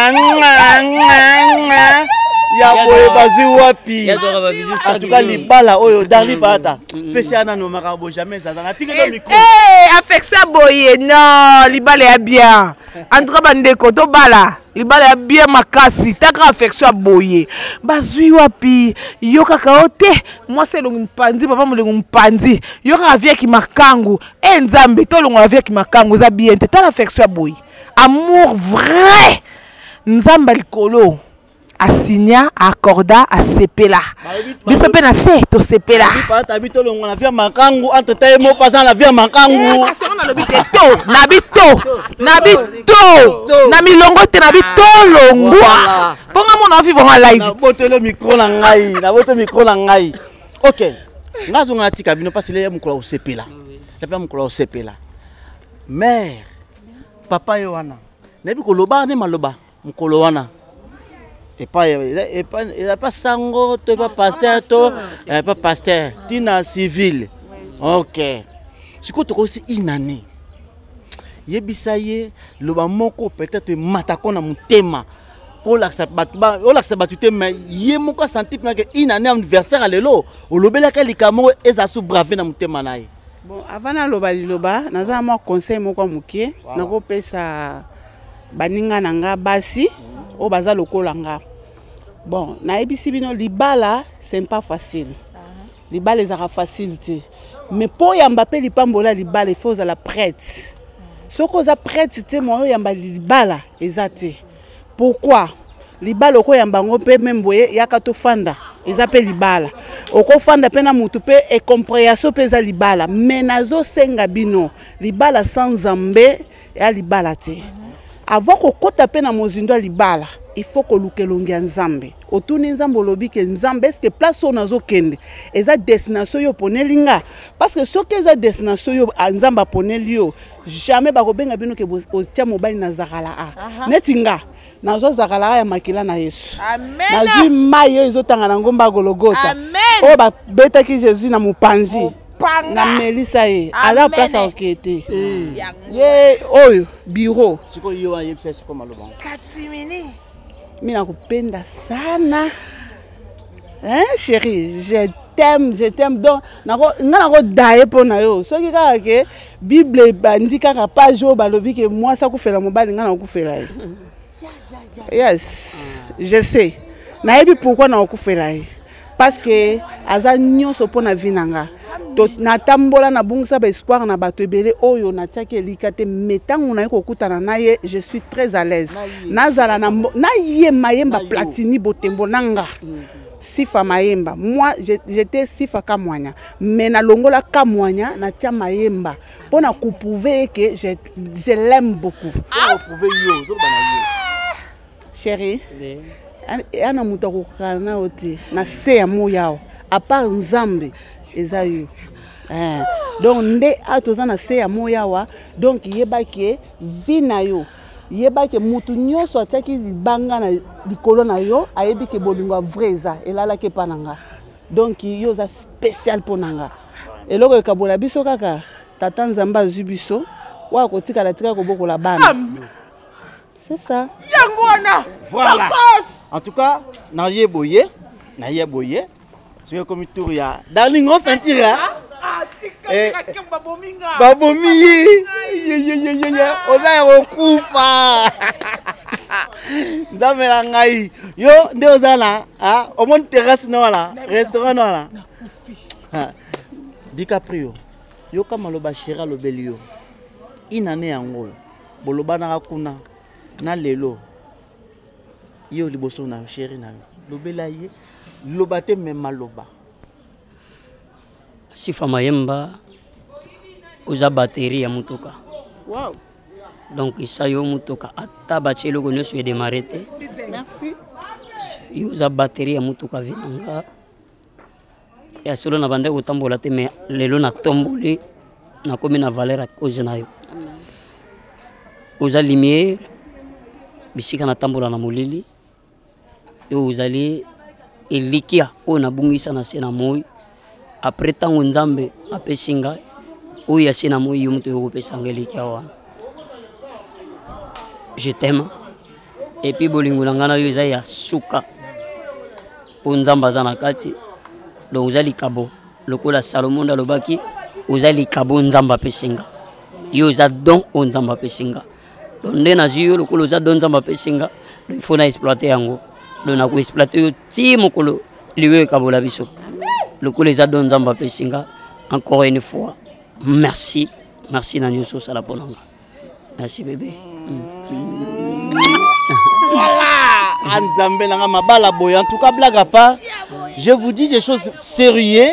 ya boye bazi wapi en tout cas libala oyo darli pata pesa na no makabo jamais ça na tike do micro eh affection boye non libala ya bien en tout cas bandeko to bala libala ya bien makasi taka affection boye bazui wapi yo kaka ote moi c'est longi mpanzi papa molengo mpanzi yo kaka via ki makangu e nzambe to longo via ki makangu za bien te ta affection boye amour vrai nzamba likolo asigna accorda a sepela biso pe na se to sepela pata bito longo na via makangu entre tay mo passant la via makangu na lobi te to na bito na bito na milongo te na bito longwa ponga mona vivre en live na botelo micro na ngai na botelo micro na ngai OK ngazo ngana tika bino parce le mukolo o sepela la pa mukolo o sepela mère papa yo wana nebi ko loba ne maloba mukolo wana Et pas, et pas, il n'a pas sango, tu pas pasteur, tu n'es pas pasteur, tu es civil. Ok. Ce que tu as aussi une année. Yebisaye, le moko peut-être matako na mutema. Pour l'accepter, pour l'accepter, mais yé moko senti que une année anniversaire à l'élo. Au lobela kalikamo et ça sous bravé na mutema nae. Bon, avant na loba liloba, naza moi conseil moko mukie, nako pesa baninga nanga basi, o baza lokola nga. Bon, na ebisi bino libala, c'est pas facile. Libala ezaka facilité. Mais pour yamba pe lipambola libala, il faut la prête. Ce qu'on a prête, c'est moi yamba libala ezate. Pourquoi? Libala ko yamba ngope même boye yakato fanda. Ezape libala. Oko fanda pena mutu pe e compréhension pesa libala. Mais nazo senga bino libala sans zambe ya libala te. Avant ko kota pena mozindo libala, il faut que lukelongi nzambe. Otuni nzambe lobi ke nzambe est-ce que place on nazo kende. Eza destination yo ponelinga parce que ce que eza destination yo nzamba poneli yo jamais ba ko benga bino ke o tia mobali na zakala a. Netinga nazo zakala ya makila na Yesu. Amen. Nazi mayo ezotanga na ngomba Golgotha. Amen. O ba beta ki Jésus na mupanzi. Na Melissa ye. Ala place a okete. Ye oyo bureau. Siko yo wa yebisa siko maloba. Katimini. Mina kupenda sana. Hein chérie, je t'aime, je t'aime donc nako ngana ko daye pona yo. Soki kaka ke Bible bandi kaka page o balobi ke moi ça ko fela mobali ngana ko fela. Yes, je sais. Na ebi pourquoi na ko fela. Parce que aza nyonso pona vinanga. Na tambola na bungsa ba espoir na bato ebele oyo na tiaki elikate metango na ko kutana naye, je suis très à l'aise. Nazala na na ye mayemba platini botembo nanga. Sifa mayemba. Moi j'étais sifa kamwanya, mais na longola kamwanya na tia mayemba. Pour na ko prouver que je je l'aime beaucoup. Pour prouver yo, zo bana yo. Chérie. Ana mutako kana oti na se ya moyao. À part Nzambe ezayu. Eh, donc nde atoza na se ya moyawa donc yebaki vina yo yebaki mutu nyonso ataki libanga na likolo na yo ayebi ke bolingo vreza elala ke pananga donc yo za spécial ponanga eloko ekabola biso kaka tata Nzamba zubiso wa kotika la tika ko bokola bana c'est ça yangona voilà en tout cas na yeboye na yeboye c'est comme tour ya darling on sentira Eh, babomi ye ye ye ye ye oza okufa ndamela ngai yo nde ozala ah au moins terrasse na wala restaurant na wala DiCaprio yo kama loba shira lobelio inane yango boloba na kuna na lelo yo liboso na chéri na yo lobela ye loba te même loba Sifa mayemba uza batterie ya mutoka. Wow. Donc isa yo mutoka ata bachelo ko nyoso démarrer te. Merci. Uza batterie ya mutoka vinanga. Ya solo na bande ko tambola te mais lelo na tomboli na komi na valeur à cause na yo. Uza lumière bisika na tambola na molili. Yo uzali elikia ona bungisa na sena moyi. Après tango Nzambe apesinga oya sina moyi yumuto yo pesanga likiawa. Je t'aime. Et puis bolingo ngana yo za ya suka. Po Nzamba za na kati. Donc uzali kabo. Lokola Salomon da lobaki uzali kabo Nzamba pesinga. Yo za don o Nzamba pesinga. Donc ndena ziyo lokola za don Nzamba pesinga, il faut na exploiter yango. Donc na ko exploiter yo ti mokolo liwe kabo la biso. Le coup les adons Nzamba pesinga encore une fois merci merci Nanyo Sala Ponanga merci bébé voilà Nzambe nanga mabala boy en tout cas blague à part je vous dis des choses sérieuses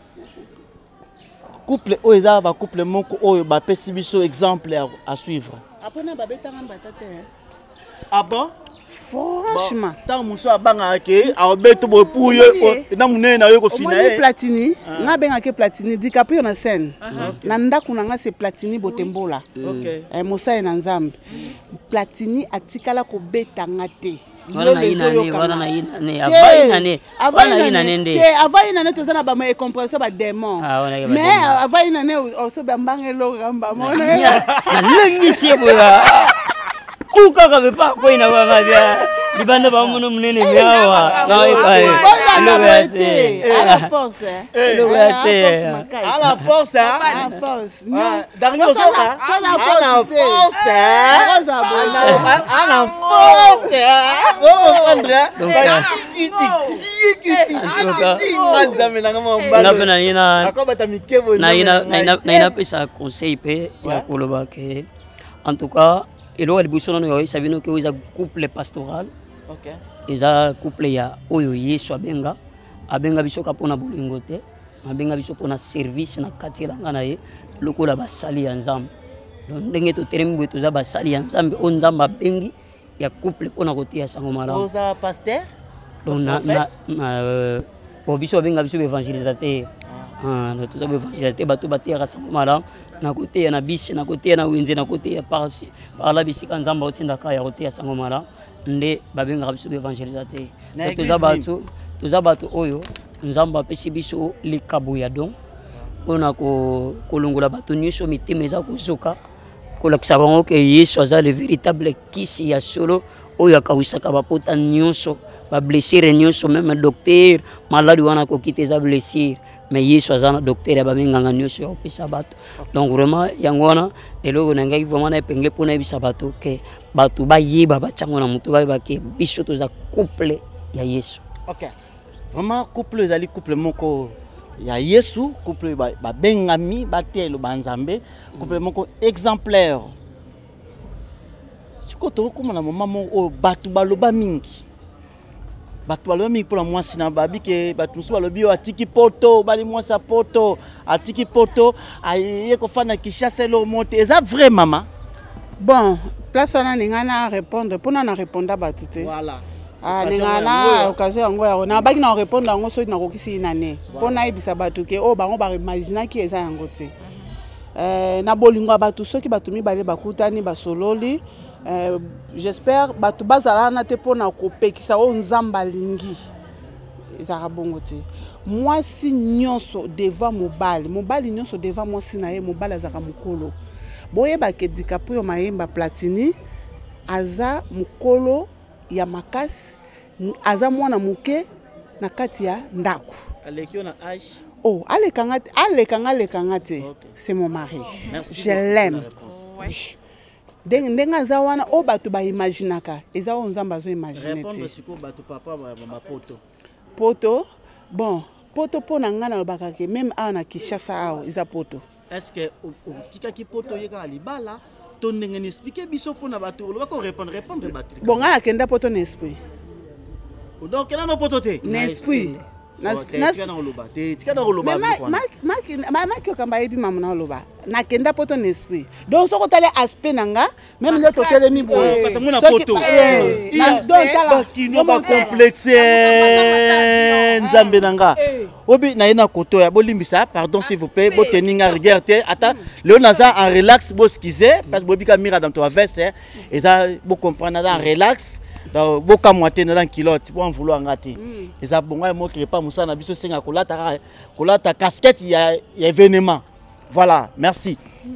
couple oeza ba couple moko oyo ba pesi biso exemple à suivre apona ba betanga batate ah bon franchement tant muso abanga ke abeto bo pour yo na munene na yo ko fina eh platini nga benga ke platini DiCaprio na scène na ndaku na nga c'est platini botembola OK eh musa na Nzambe platini atikala ko betanga te Voilà na inane, voilà na inane, avant inane, avant inane nde. Avant inane to sana ba me compresseur ba démon. Mais avant inane oso ba mbangelo gamba mona. Na lengi sieboya. Kuka ka be pa ko ina ba ngabia. Libanda ba muno munene nyawa. Na epai. À la force. À la force. À la force. Dernier au soir. À la force. À la force. On comprendra. Na ina pesa conseil pe ya koloba ke en tout cas elo alibuso no yo sabino ke wiza couple pastoral. OK. Eza couple ya oyo Yesu abenga abenga biso ka pona bolingo te abenga biso pona service na katela ngana ye lokola basali ya nzambe donc ndenge to teremi bwe toza basali ya nzambe o nzamba bengi ya couple pona kotia sango malamu oza pasteur donc na na po biso abenga biso évangélisateur ah na toza évangélisateur bato batia sango malamu na kote na bisi na kote na wenze na kote ya parsi par la bisi kan nzamba otinda ka ya kotia sango malamu nde babenga biso évangélisateur toza bato toza bato oyo nzamba apesi biso likabo ya don mpona kolongola bato nyonso mitema eza kozoka kolakisa bango ke Yesu aza le véritable kisi ya solo oyo akawisaka bapota nyonso bablessire nyonso meme docteur maladi wana akoki te eza blessure mais Yesu aza na docteur ya baminganga nyonso ya kopesa bato donc vraiment yango wana eloko na ngai vraiment na epengele mpona yebisa bato ke bato bayeba batiango na moto bayeba ke biso toza couple ya Yesu. OK. Vraiment couple ezali couple moko ya Yesu, couple ba, ba bengami batelo banzambe, couple moko exemplaire. Siko to ko na mama mo batu baloba mingi. Batu baloba mingi pour la mwasi na babi ke batu musu balobi atiki poto, bali mwasa poto, atiki poto, aye ko fana Kinshasa lo monte. Eza vrai mama? Bon, place on a ngana répondre, pour na répondre batu te. Voilà. Ah, ningana occasion yango ya na baki na répondre yango so na kokisi inane pona ebisa bato ke o bango ba imaginer ki eza yango te euh na bolingo bato soki bato mibale bakutani basololi euh j'espère bato bazala na te pona kopekisa o nzamba lingi eza bongo te mwasi nyonso devant mobali mobali nyonso devant mwasi na ye mobali azaka mukolo boye ba ke DiCaprio Mayemba Platini aza mukolo ya makasi aza mwana muke na kati ya ndako alekio na âge oh alekanga alekanga lekanga te c'est mon mari. Merci, je l'aime ndenge ndenge aza wana o bato ba imaginaka eza o nzamba zo imaginer te répondre siko bato papa ba poto poto bon poto pona ngana lobaka ke même a na Kinshasa awo eza poto est-ce que tika ki poto yeka libala ton ndenge expliquer biso pona bato lo ko répondre répondre bato bon ngana kenda poto na esprit donc là no poto te na esprit na tika na loba te tika na loba ma ma ma ma kyo kamba ebi mamu na loba na kenda poto na esprit donc soko tale aspect nanga même le to tele mi boye parce que mona poto na donc tala kino ba complexe nzambe nanga obi na ina koto ya bolimbisa pardon s'il vous plaît bo teninga regarder ata le naza en relax bo skizer parce que bobi ka mira dans toi verse et ça bo comprendre dans relax donc boka moite dans kilote pour en vouloir ngati et ça bonga mo qui pas musa na biso senga kolata kolata casquette ya événement voilà merci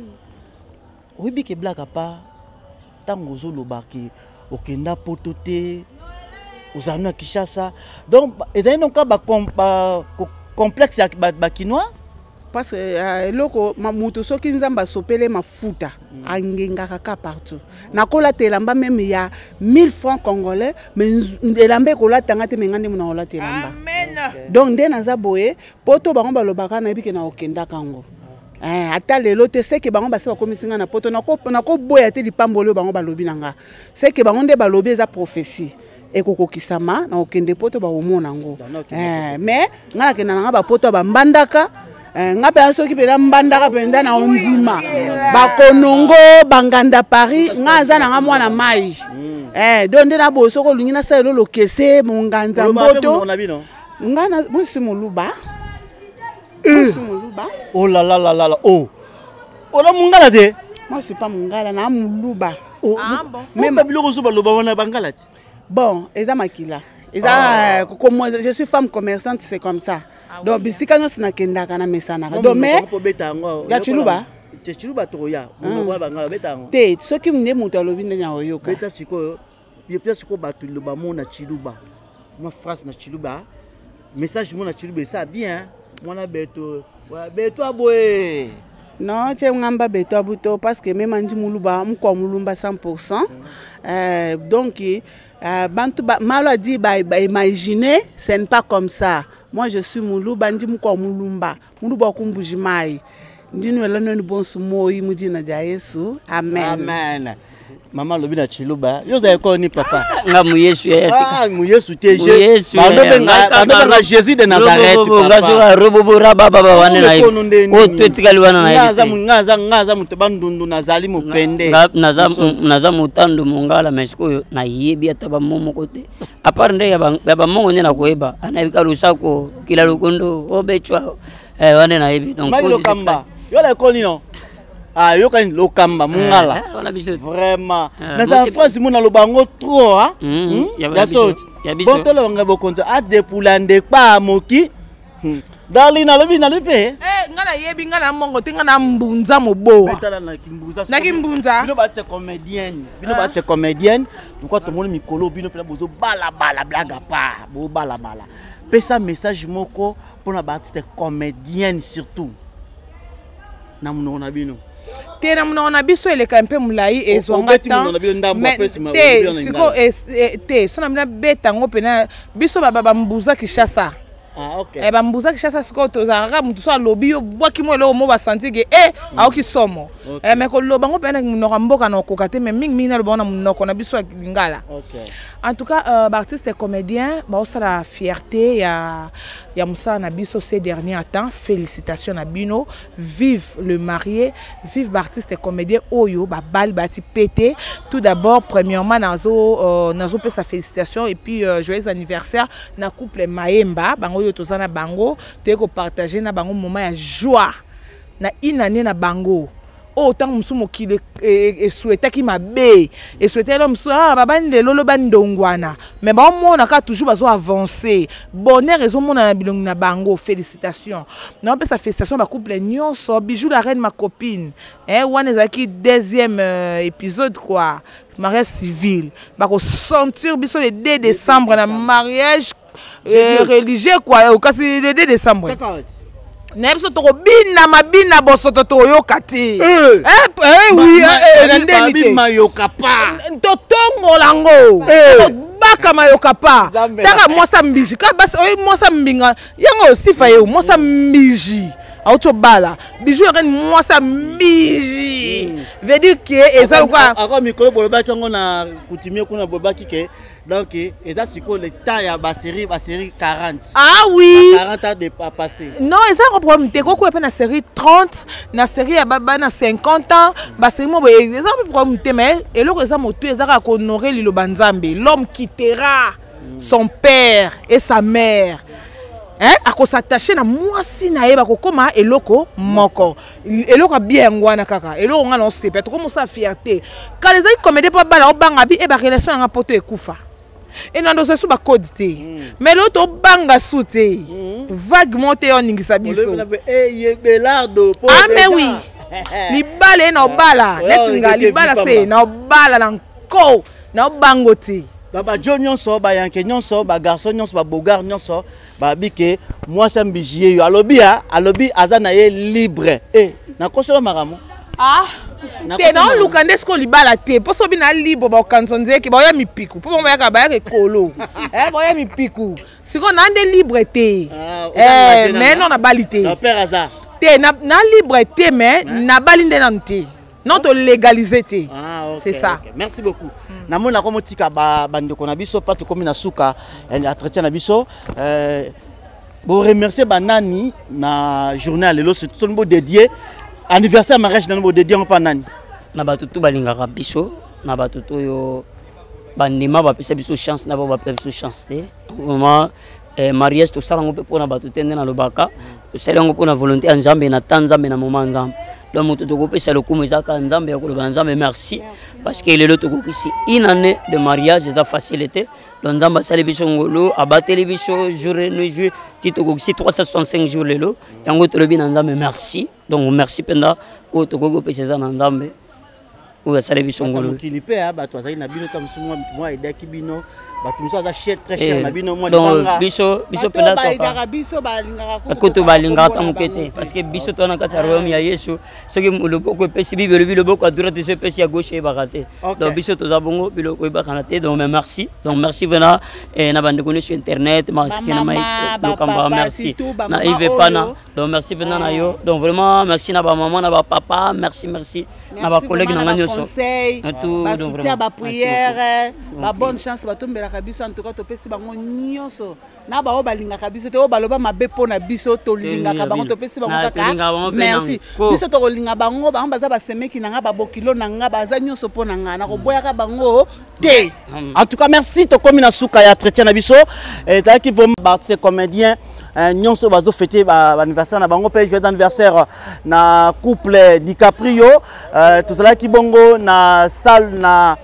oui bi ke blague pas tango zo lobaki okenda potote uzana Kinshasa donc ezali donc ba complexe ya ba kinois parce que eloko mamuto soki nzamba sopele mafuta angengaka ka partout nakola telamba même ya mille francs congolais mais elamba kola tanga te mengande mona kola telamba amen donc nde naza boye poto bango balobaka na bike na okenda kango eh ata lelo te seke bango basi bakomisinga na poto nako nako boya te lipambolo bango balobi nanga seke bango nde balobi eza prophétie ekokokisama na okende poto ba omona ngo eh mais ngana kenda nga ba poto ba mbandaka nga pe soki pe mbandaka penda na ondima bakonongo banganda Paris nga aza na nga mwana mai eh donc nde na boso ko lingina sa lelo kese monganda mboto nga na musi muluba musi muluba oh la la la la oh ona mungala te moi c'est pas mungala na muluba oh même biloko zo baloba wana bangala te Bon, eza makila. Eza comme moi je suis femme commerçante, c'est comme ça. Donc bisika no sina kenda kana mesana. Donc mais ya chiluba. Te chiluba to ya. Mo ba ngala betango. Te soki mne mutu alobi ndenya oyoka. Beta siko yo pia siko batu loba mo na chiluba. Moi phrase na chiluba. Message mo na chiluba ça bien. Moi na beto. Wa beto aboye. Non, tu es un beto abuto parce que même andi muluba mko mulumba cent pour cent. Euh donc euh bantu malo a dit bah imaginer, ce n'est pas comme ça. Moi je suis muluba ndi mko mulumba. Muluba kumbujimai. Ndino elano ni bonsu moi mudina ja Yesu. Amen. Amen. Maman lobi na chiluba. Yo za ko ni papa. Nga mu Yesu ya tika. Ah mu Yesu teje. Bando benga bando benga Jésus de Nazareth. Nga so robo raba baba wane na ibi. O twetika liwana na ibi. Ngaza ngaza ngaza mutebandundu nazali mupende. Naza naza mutandu mungala mesiko na yebi ataba momo kote. Apart nde ya ba mongo nyana koeba. Anabika lusako kila lukondo obechwa. Eh wane na ibi. Donc ko kamba. Yo la koni no. Ah, yo kan lokamba mungala. Vraiment. Dans la phrase mon lobango trop hein. Ya so. Ya biso. Bon to lo ngabo konzo a depulande pa moki. Dali na lobi na lepe. Eh, ngana yebi ngana mongo tinga na mbunza mobo. Betala na kimbunza. Na kimbunza. Bino ba te comédienne. Bino ba te comédienne. Pourquoi tout le monde mikolo bino pela bozo bala bala blaga pa. Bo bala bala. Pesa message moko pour na ba te comédienne surtout. Na munona bino. Te na muna biso eleka mpe mulai ezwanga temps te siko te sona mina beta ngo pena biso baba bambuza Kishasa. Ah OK. Eh bambuza Kishasa siko tozanga mutu so lobi yo bwaki mo le mo ba sentir que eh aoki somo. Eh mais ko loba ngo pena munoko mboka na kokate mais mingi mingi na loba na munoko na biso lingala. OK. En tout cas euh, artiste et comédien ba osala fierté ya ya musa na biso ces derniers temps. Félicitations na bino. Vive le marié, vive l'artiste et comédien oyo ba bal bati pété. Tout d'abord premièrement nazo euh, nazo pe sa félicitation et puis euh, joyeux anniversaire na couple Maemba bango yo tozana bango te ko partager na bango moment ya joie na inane na bango. Autant musu mokile e souhaiter ki mabe et souhaiter l'homme ah baba ndelo lo bandongwana mais ba mona ka toujours bazo avancer bonheur raison mona na bilongi na bango. Félicitations na pe sa félicitation ba couple nyonso Bijou la reine ma copine hein wana ezaki deuxième euh, épisode quoi mariage civil ba ko sentir biso le deux décembre na mariage euh, religieux quoi au kasi le deux décembre. Nebso to bina mabina bosoto to yokati. Eh eh oui eh ndeni te. Mayoka pa. To tongo lango. Baka mayoka pa. Taka mosa mbiji. Ka basi oyi mosa mbinga. Yango sifa yo mosa mbiji. Auto bala. Bijou ren mosa mbiji. Veut dire que eza quoi. Ako mikolo boloba kango na coutumier kuna boloba kike. Donc, et ça, c'est quoi le temps à la série, la série quarante. Ah oui! quarante ans de pas passer. Non, et ça, on peut me dire que la série trente, la série à Baba cinquante ans, la série, et ça, on peut me dire, mais, et là, ça, c'est ça, qu'on honorer l'île Banzambe. L'homme quittera son père et sa mère. Hein? À cause s'attacher na moi si na eba ko koma eloko moko eloko bien ngwana kaka eloko ngana on sait peut-être comme ça fierté quand les autres comédie pas bala obanga bi e ba relation nga poto ekufa et nando se sous ba code té mais l'autre banga souté vaguement té on ngisa biso eh yebelardo ah mais oui li bala na obala letinga li bala c'est na obala na ko na obangote. Baba Jo nyonso ba yanke nyonso ba garçon nyonso ba bogar nyonso ba bike moi ça mbijier yo alobi a alobi azana ye libre eh na kosolo maramo ah te na lukande sko libala te poso bina libre ba kansonze ki ba ya mipiku po ba ya ka ba ya kolo eh ba ya mipiku siko na nde libre te eh mais non na balité na père azar te na na libre te mais na balinde na nte non to légaliser te c'est ça. Merci beaucoup. Namona komo tika ba bandeko na biso pas to komi na suka entretien na biso euh bon remercier banani na journée lelo c'est tout le dédié anniversaire mariage na bo dédié on pas nani na batutu balingaka biso na batutu yo bandima ba pesa biso chance na ba pesa biso chance te vraiment eh mariage to sala ngope pona batutu ndena lobaka to sala ngope na volonté ya Nzambe na Tanzambe na moment Nzambe donc moto tokopesa lokumu ezaka nzambe ya koloba nzambe merci parce que lelo tokokisi une année de mariage eza facilité donc nzambe asali biso ngolo abateli biso jour et nuit jour ti tokokisi trois cent soixante-cinq jours lelo yango tolobi na nzambe merci donc merci penda oyo tokokopesa eza na nzambe oyo asali biso ngolo mokili mpe bato azali na bino ta mosusu mwa edaki bino bato mosusu aza très cher na bino mwa libanga biso biso penda akoto balingaka ta moke te parce que biso to na kati ya royaume ya yesu soki loboko epesi bible elobi loboko ya droite so epesi ya gauche eyebaka te donc biso toza bongo biloko eyebakana te donc mais merci donc merci vena na bandeko nyonso sur internet merci na lokamba merci na ive pana donc merci vena na yo donc vraiment merci na bamama na bapapa merci merci na bacollègue na nga nyonso basoutien baprière babonne chance batombelaka biso en tout cas topesi bango nyonso na bao balingaka biso te oyo baloba mabe mpo na biso tolingaka bango topesi bango kaka merci biso tokolinga bango bango baza basemeki na nga babokilo na nga baza nyonso mpo na nga nakoboyaka bango te en tout cas merci tokomi na suka ya entretien na biso ezalaki vraiment baartiste comédien nyonso bazo fêter anniversaire na bango pe joyeux anniversaire na couple DiCaprio tozalaki bongo na salle na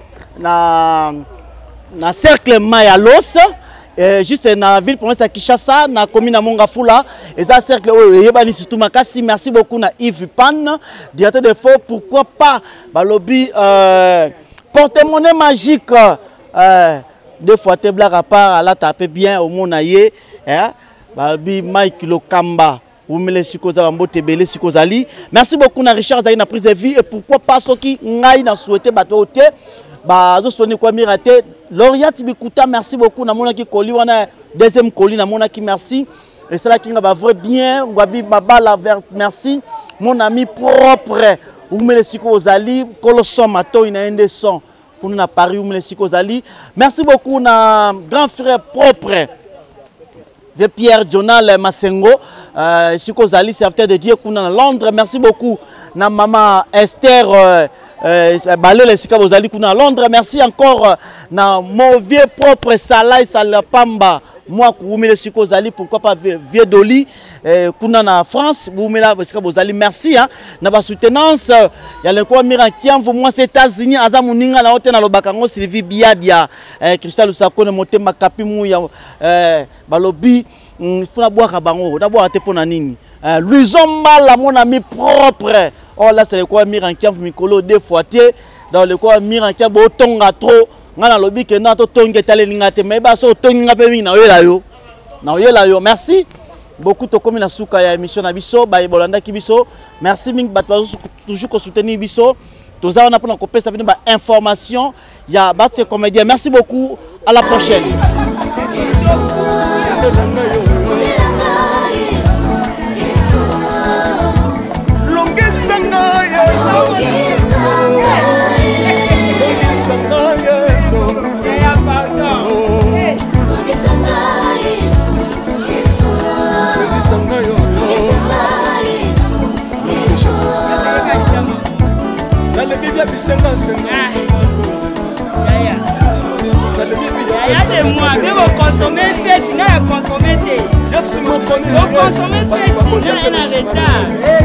na na cercle Mayalos juste na ville province ya Kinshasa na commune ya Mongafula et dans cercle oyo yebani surtout makasi merci beaucoup na Yves Pan directeur de faux pourquoi pas balobi euh, porte-monnaie magique euh, deux fois te blague à part là taper bien au monaye hein balobi Mike Lokamba umele sikoza bambote belé sikozali merci beaucoup na Richard Zali na prise de vie et pourquoi pas soki ngai na souhaiter bato te ba zo sonné quoi miraté Lauriat Bikuta merci beaucoup na mona ki koli wana deuxième koli na mona ki merci et cela qui va vrai bien wabi babala merci mon ami propre umele sikozali koloso mato ina ende son pour nous na Paris umele sikozali merci beaucoup na grand frère propre de Pierre Jonal Masengo euh, sikozali serviteur de Dieu kuna na Londres merci beaucoup na maman Esther euh, Euh, balole sika bozali kuna Londres merci encore euh, na mon vieux propre Salai Salapamba moi kuumele siko zali pourquoi pas vieux Doli euh, kuna na France kuumela sika bozali merci hein na ba soutenance euh, ya le quoi mirakiam vous moi États-Unis aza muninga na hotel na lobakango Sylvie Biadia euh, Cristal Usakone motema kapimu ya euh, balobi mm, funa boire bango na boire te pona nini euh, Louison Mala mon ami propre. Oh là c'est le quoi mirankia mikolo deux fois té dans le quoi mirankia bo tonga trop ngana lobi ke na to tonge tale lingate mais ba so tonga pe mi na yo la yo na yo la yo merci beaucoup to comme na suka ya émission na biso ba bolanda ki biso merci ming bat toujours ko soutenir biso to za na pona ko pesa bino ba information ya ba ces comédiens merci beaucoup à la prochaine. Regardez-moi, mais vous consommez cette, vous consommez des. Vous consommez cette, vous êtes en retard.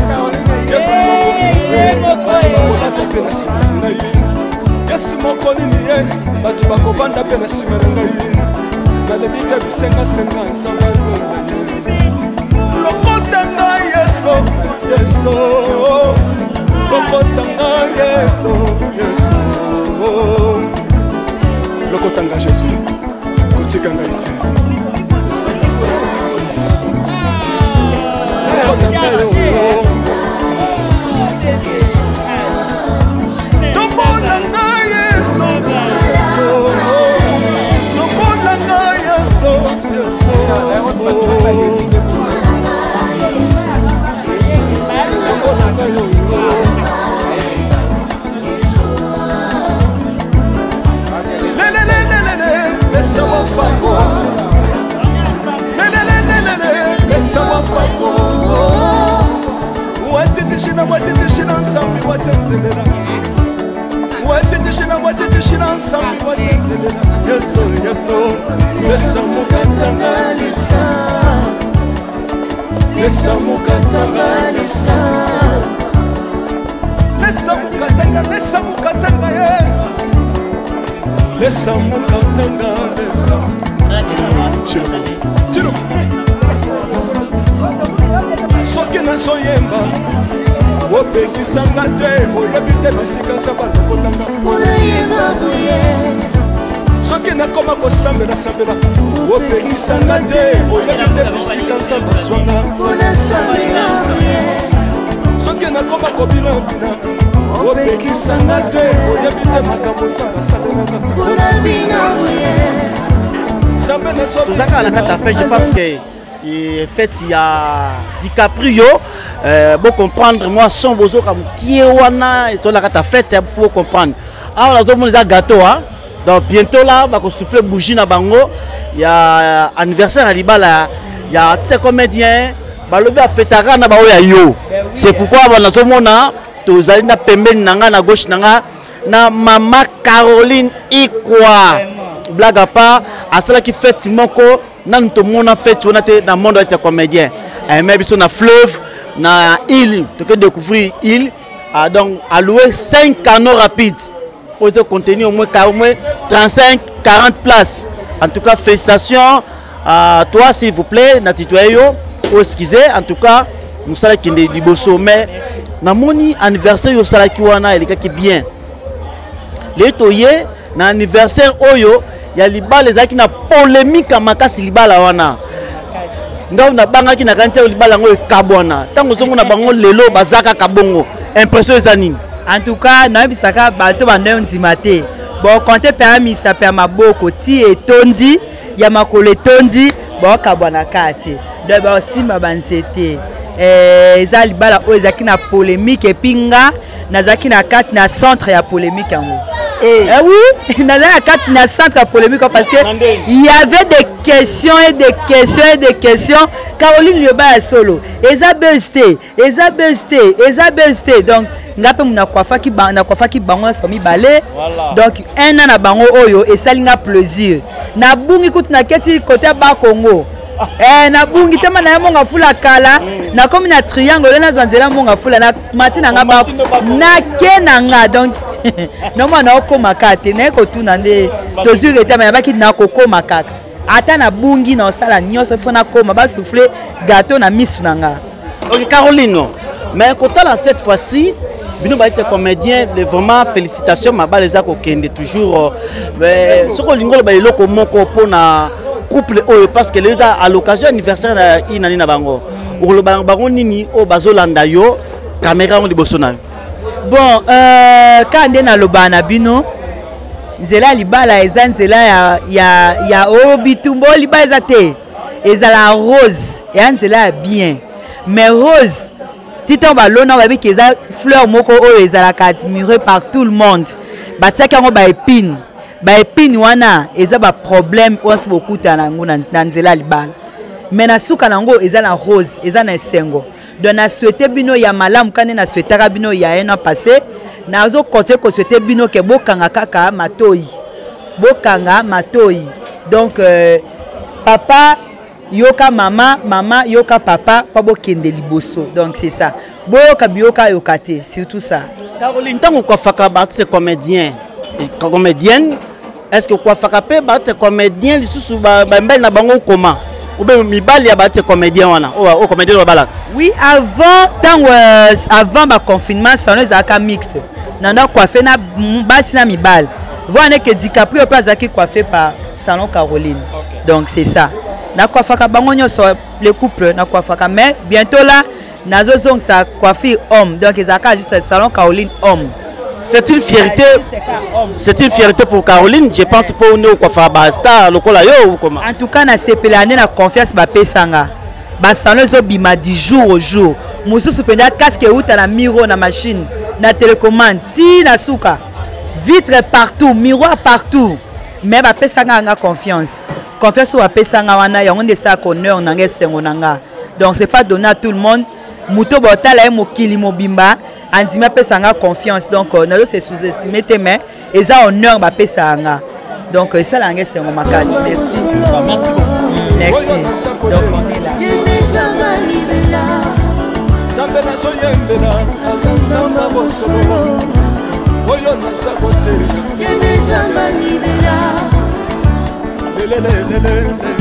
Yes, mon collier, batu bakovanda pe na sima na ngai. Na le bika bisenga senga nsanga lolo. Lokota ngai yeso, yeso. Lokota ngai yeso, yeso. Lokota ngai Jésus. Kotika ngai te. Lokota ngai yo. Yeso, yeso, yesa mukatanga lisa, yesa mukatanga lisa, lesa mukatanga lesa mukatanga ye lesa mukatanga lesa chilo chilo soki nazoyemba opekisanga te oyebi te bisika nzambe alokotanga soki nakoma kosambela sambela opekisanga te oyebi te bisika nzambe aswanga soki nakoma kobina bina opekisanga te oyebi te makambo nzambe asalelanga nzambe tozaka na kati ya fait je pense que et fait il y a DiCaprio euh, bon comprendre moi son bozo comme qui est wana et toi la carte fête il faut comprendre alors là on les a gâteau hein donc bientôt là va qu'on souffler bougie na bango il y a anniversaire à Libala il y a ces comédiens ba lobi a fêtara na ba oya yo c'est pourquoi on a zo mona tozali na pembeni nanga na gauche nanga na mama Caroline Ikwa blague à part à cela qui fait moko nan to mona fait on a été dans le monde des comédiens et même ils sont na fleuve na île tu peux découvrir île ah, donc à louer cinq canaux rapides pour te contenir au moins trente-cinq quarante places en tout cas félicitations à toi s'il vous plaît na titoyo au excusez en tout cas nous sommes qui des liboso mais na moni anniversaire yo sala ki wana elika ki bien les toye na anniversaire oyo ya libala ezaki na polémique makasi libala wana ngao na banga ki na kantia libala ngo ekabwana tango zongo na bango lelo bazaka kabongo impression ezanini en tout cas na bisaka bato banda ndima te bon compter pa misa pa maboko ti etondi ya makolo etondi bon kabwana kati de ba simba banzete eh eza libala o ezaki na polémique epinga nazaki na kati na centre ya polémique yango. Eh oui, dans la carte na centre polémique parce que il y avait des questions et des questions et des questions. Caroline Lioba solo, Ezabelste, Ezabelste, Ezabelste. Donc ngape muna kwafa ki ba na kwafa ki bango somi balé. Donc un an na bango oyo et ça linga plaisir. Na bungi kuti na keti côté ba Congo. Eh na bungi tema na monga fula kala na comme na triangle na zwanzela monga fula na matina nga ba na kenanga donc non moi na ko makate na ko tuna nde to zure tema ba ki na ko ko makaka ata na bungi na sala nyonso fona koma ba souffler gâteau na misu nanga. OK Caroline mais quand là cette fois-ci bino ba être comédien vraiment félicitations maba les ako kende toujours mais ce ko lingolo ba loko moko pona couple oyo parce que les à l'occasion anniversaire na inani na bango o bango bango nini o bazolanda yo caméra on liboso na bon euh quand na lobana bino nzela libala eza nzela ya ya ya obitumbo liba eza te eza la rose et nzela bien mais rose titon balona ba biki eza fleur moko oyo eza la admirée par tout le monde batiaka ngo ba épine ba épine wana eza ba problème once beaucoup tanango na nzela libala mais na suka nango eza na rose eza na esengo donc na souhaiter bino ya malamu kane na souhaitaka bino ya un an passé na zo conseil ko souhaiter bino ke bokanga kaka matoi bokanga matoi donc euh, papa yoka mama mama yoka papa pa bokende liboso donc c'est ça boyoka bioka yokate surtout ça. Caroline tango ko faka ba c'est comédien et comédienne est-ce que quoi faka pe ba c'est comédien lisusu ba mbel na bango comment ou bien mibali ya ba c'est comédien wana o comédien bala. Oui, avant tant euh, avant ba confinement ça nous a ka mixte nanda coiffé na basi na mibali voilà que DiCaprio pas zaki coiffé par salon Caroline. Okay. Donc c'est ça na coiffaka bango nyonso le couple na coiffaka mais bientôt là nazo zong sa coiffure homme donc ezaka juste salon Caroline homme. C'est une fierté, c'est une fierté pour Caroline. Je pense pour nous quoi faire basta lokola yo ou comment. En tout cas na sepelane na confiance ba pesanga. Ba salon zo bima du jour au jour. Musu supenda casque uta na miro na machine, na télécommande, ti na suka. Vitre partout, miroir partout. Mais ba pesanga nga confiance. Confiance wa pesanga wana yango de sa honneur na ngesengo nanga. Donc c'est pas donné à tout le monde. Muto botala e mokili mobimba. Andima pesanga confiance donc on a se sous-estimer tes mains et ça honneur ba pesanga donc ça la ngese ngoma makasi merci merci donc on est là nzambe nazoyembela aza nzambe bosolo oyo naza koteya yende nzambe libela lelelelele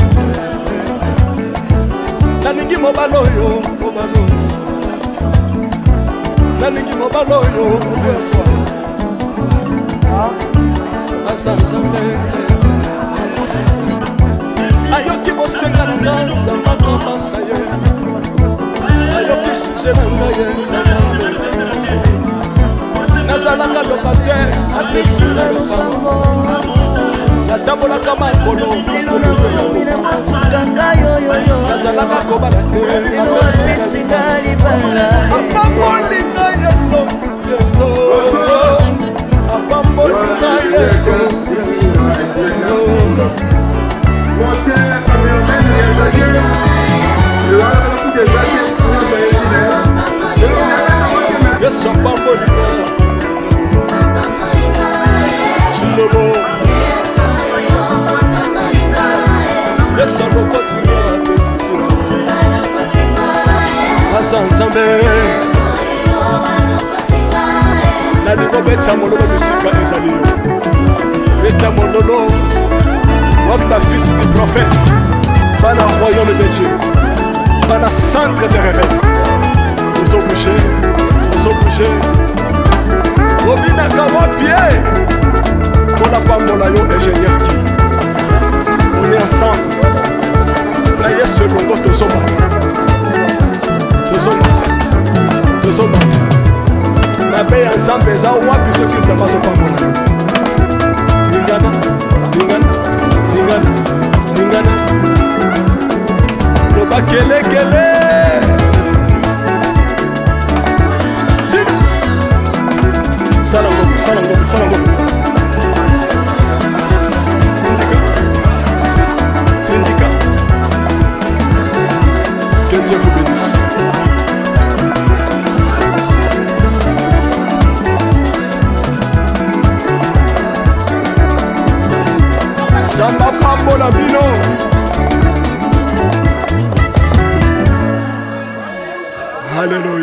nalingi mobala oyo mobala oyo nalingi mobala oyo aza nzambe ayoki bosenga na nga nzambe akamasa ye ayoki suje na ngai ye nzambe nazalaka lokater adesinga lopango natambolaka makolo nazalaka kobala te apesinga libala apamolinga yeso yeso apamolinga yeso yeso yeso apamolinga chilobo yesu akokotinga apesitila asa nzambe nalingo beta mololo bisika ezali yo beta mololo wami bafisi du prophète bana royaume de dieu bana centre de réveil ozobouge ozobouge obinaka wapie mpona pambola yo ingénieur ki on est ensemble na yesu elongo tozomaka tozomaka tozomaka mabe ya nzambe eza wapi soki nzambe azopambola yo lingana lingana lingana lingana loba kelekele tina sala ngombe sala ngombe sala ngombe que Dieu vous bénisse. Samba pambola bino. Alléluia.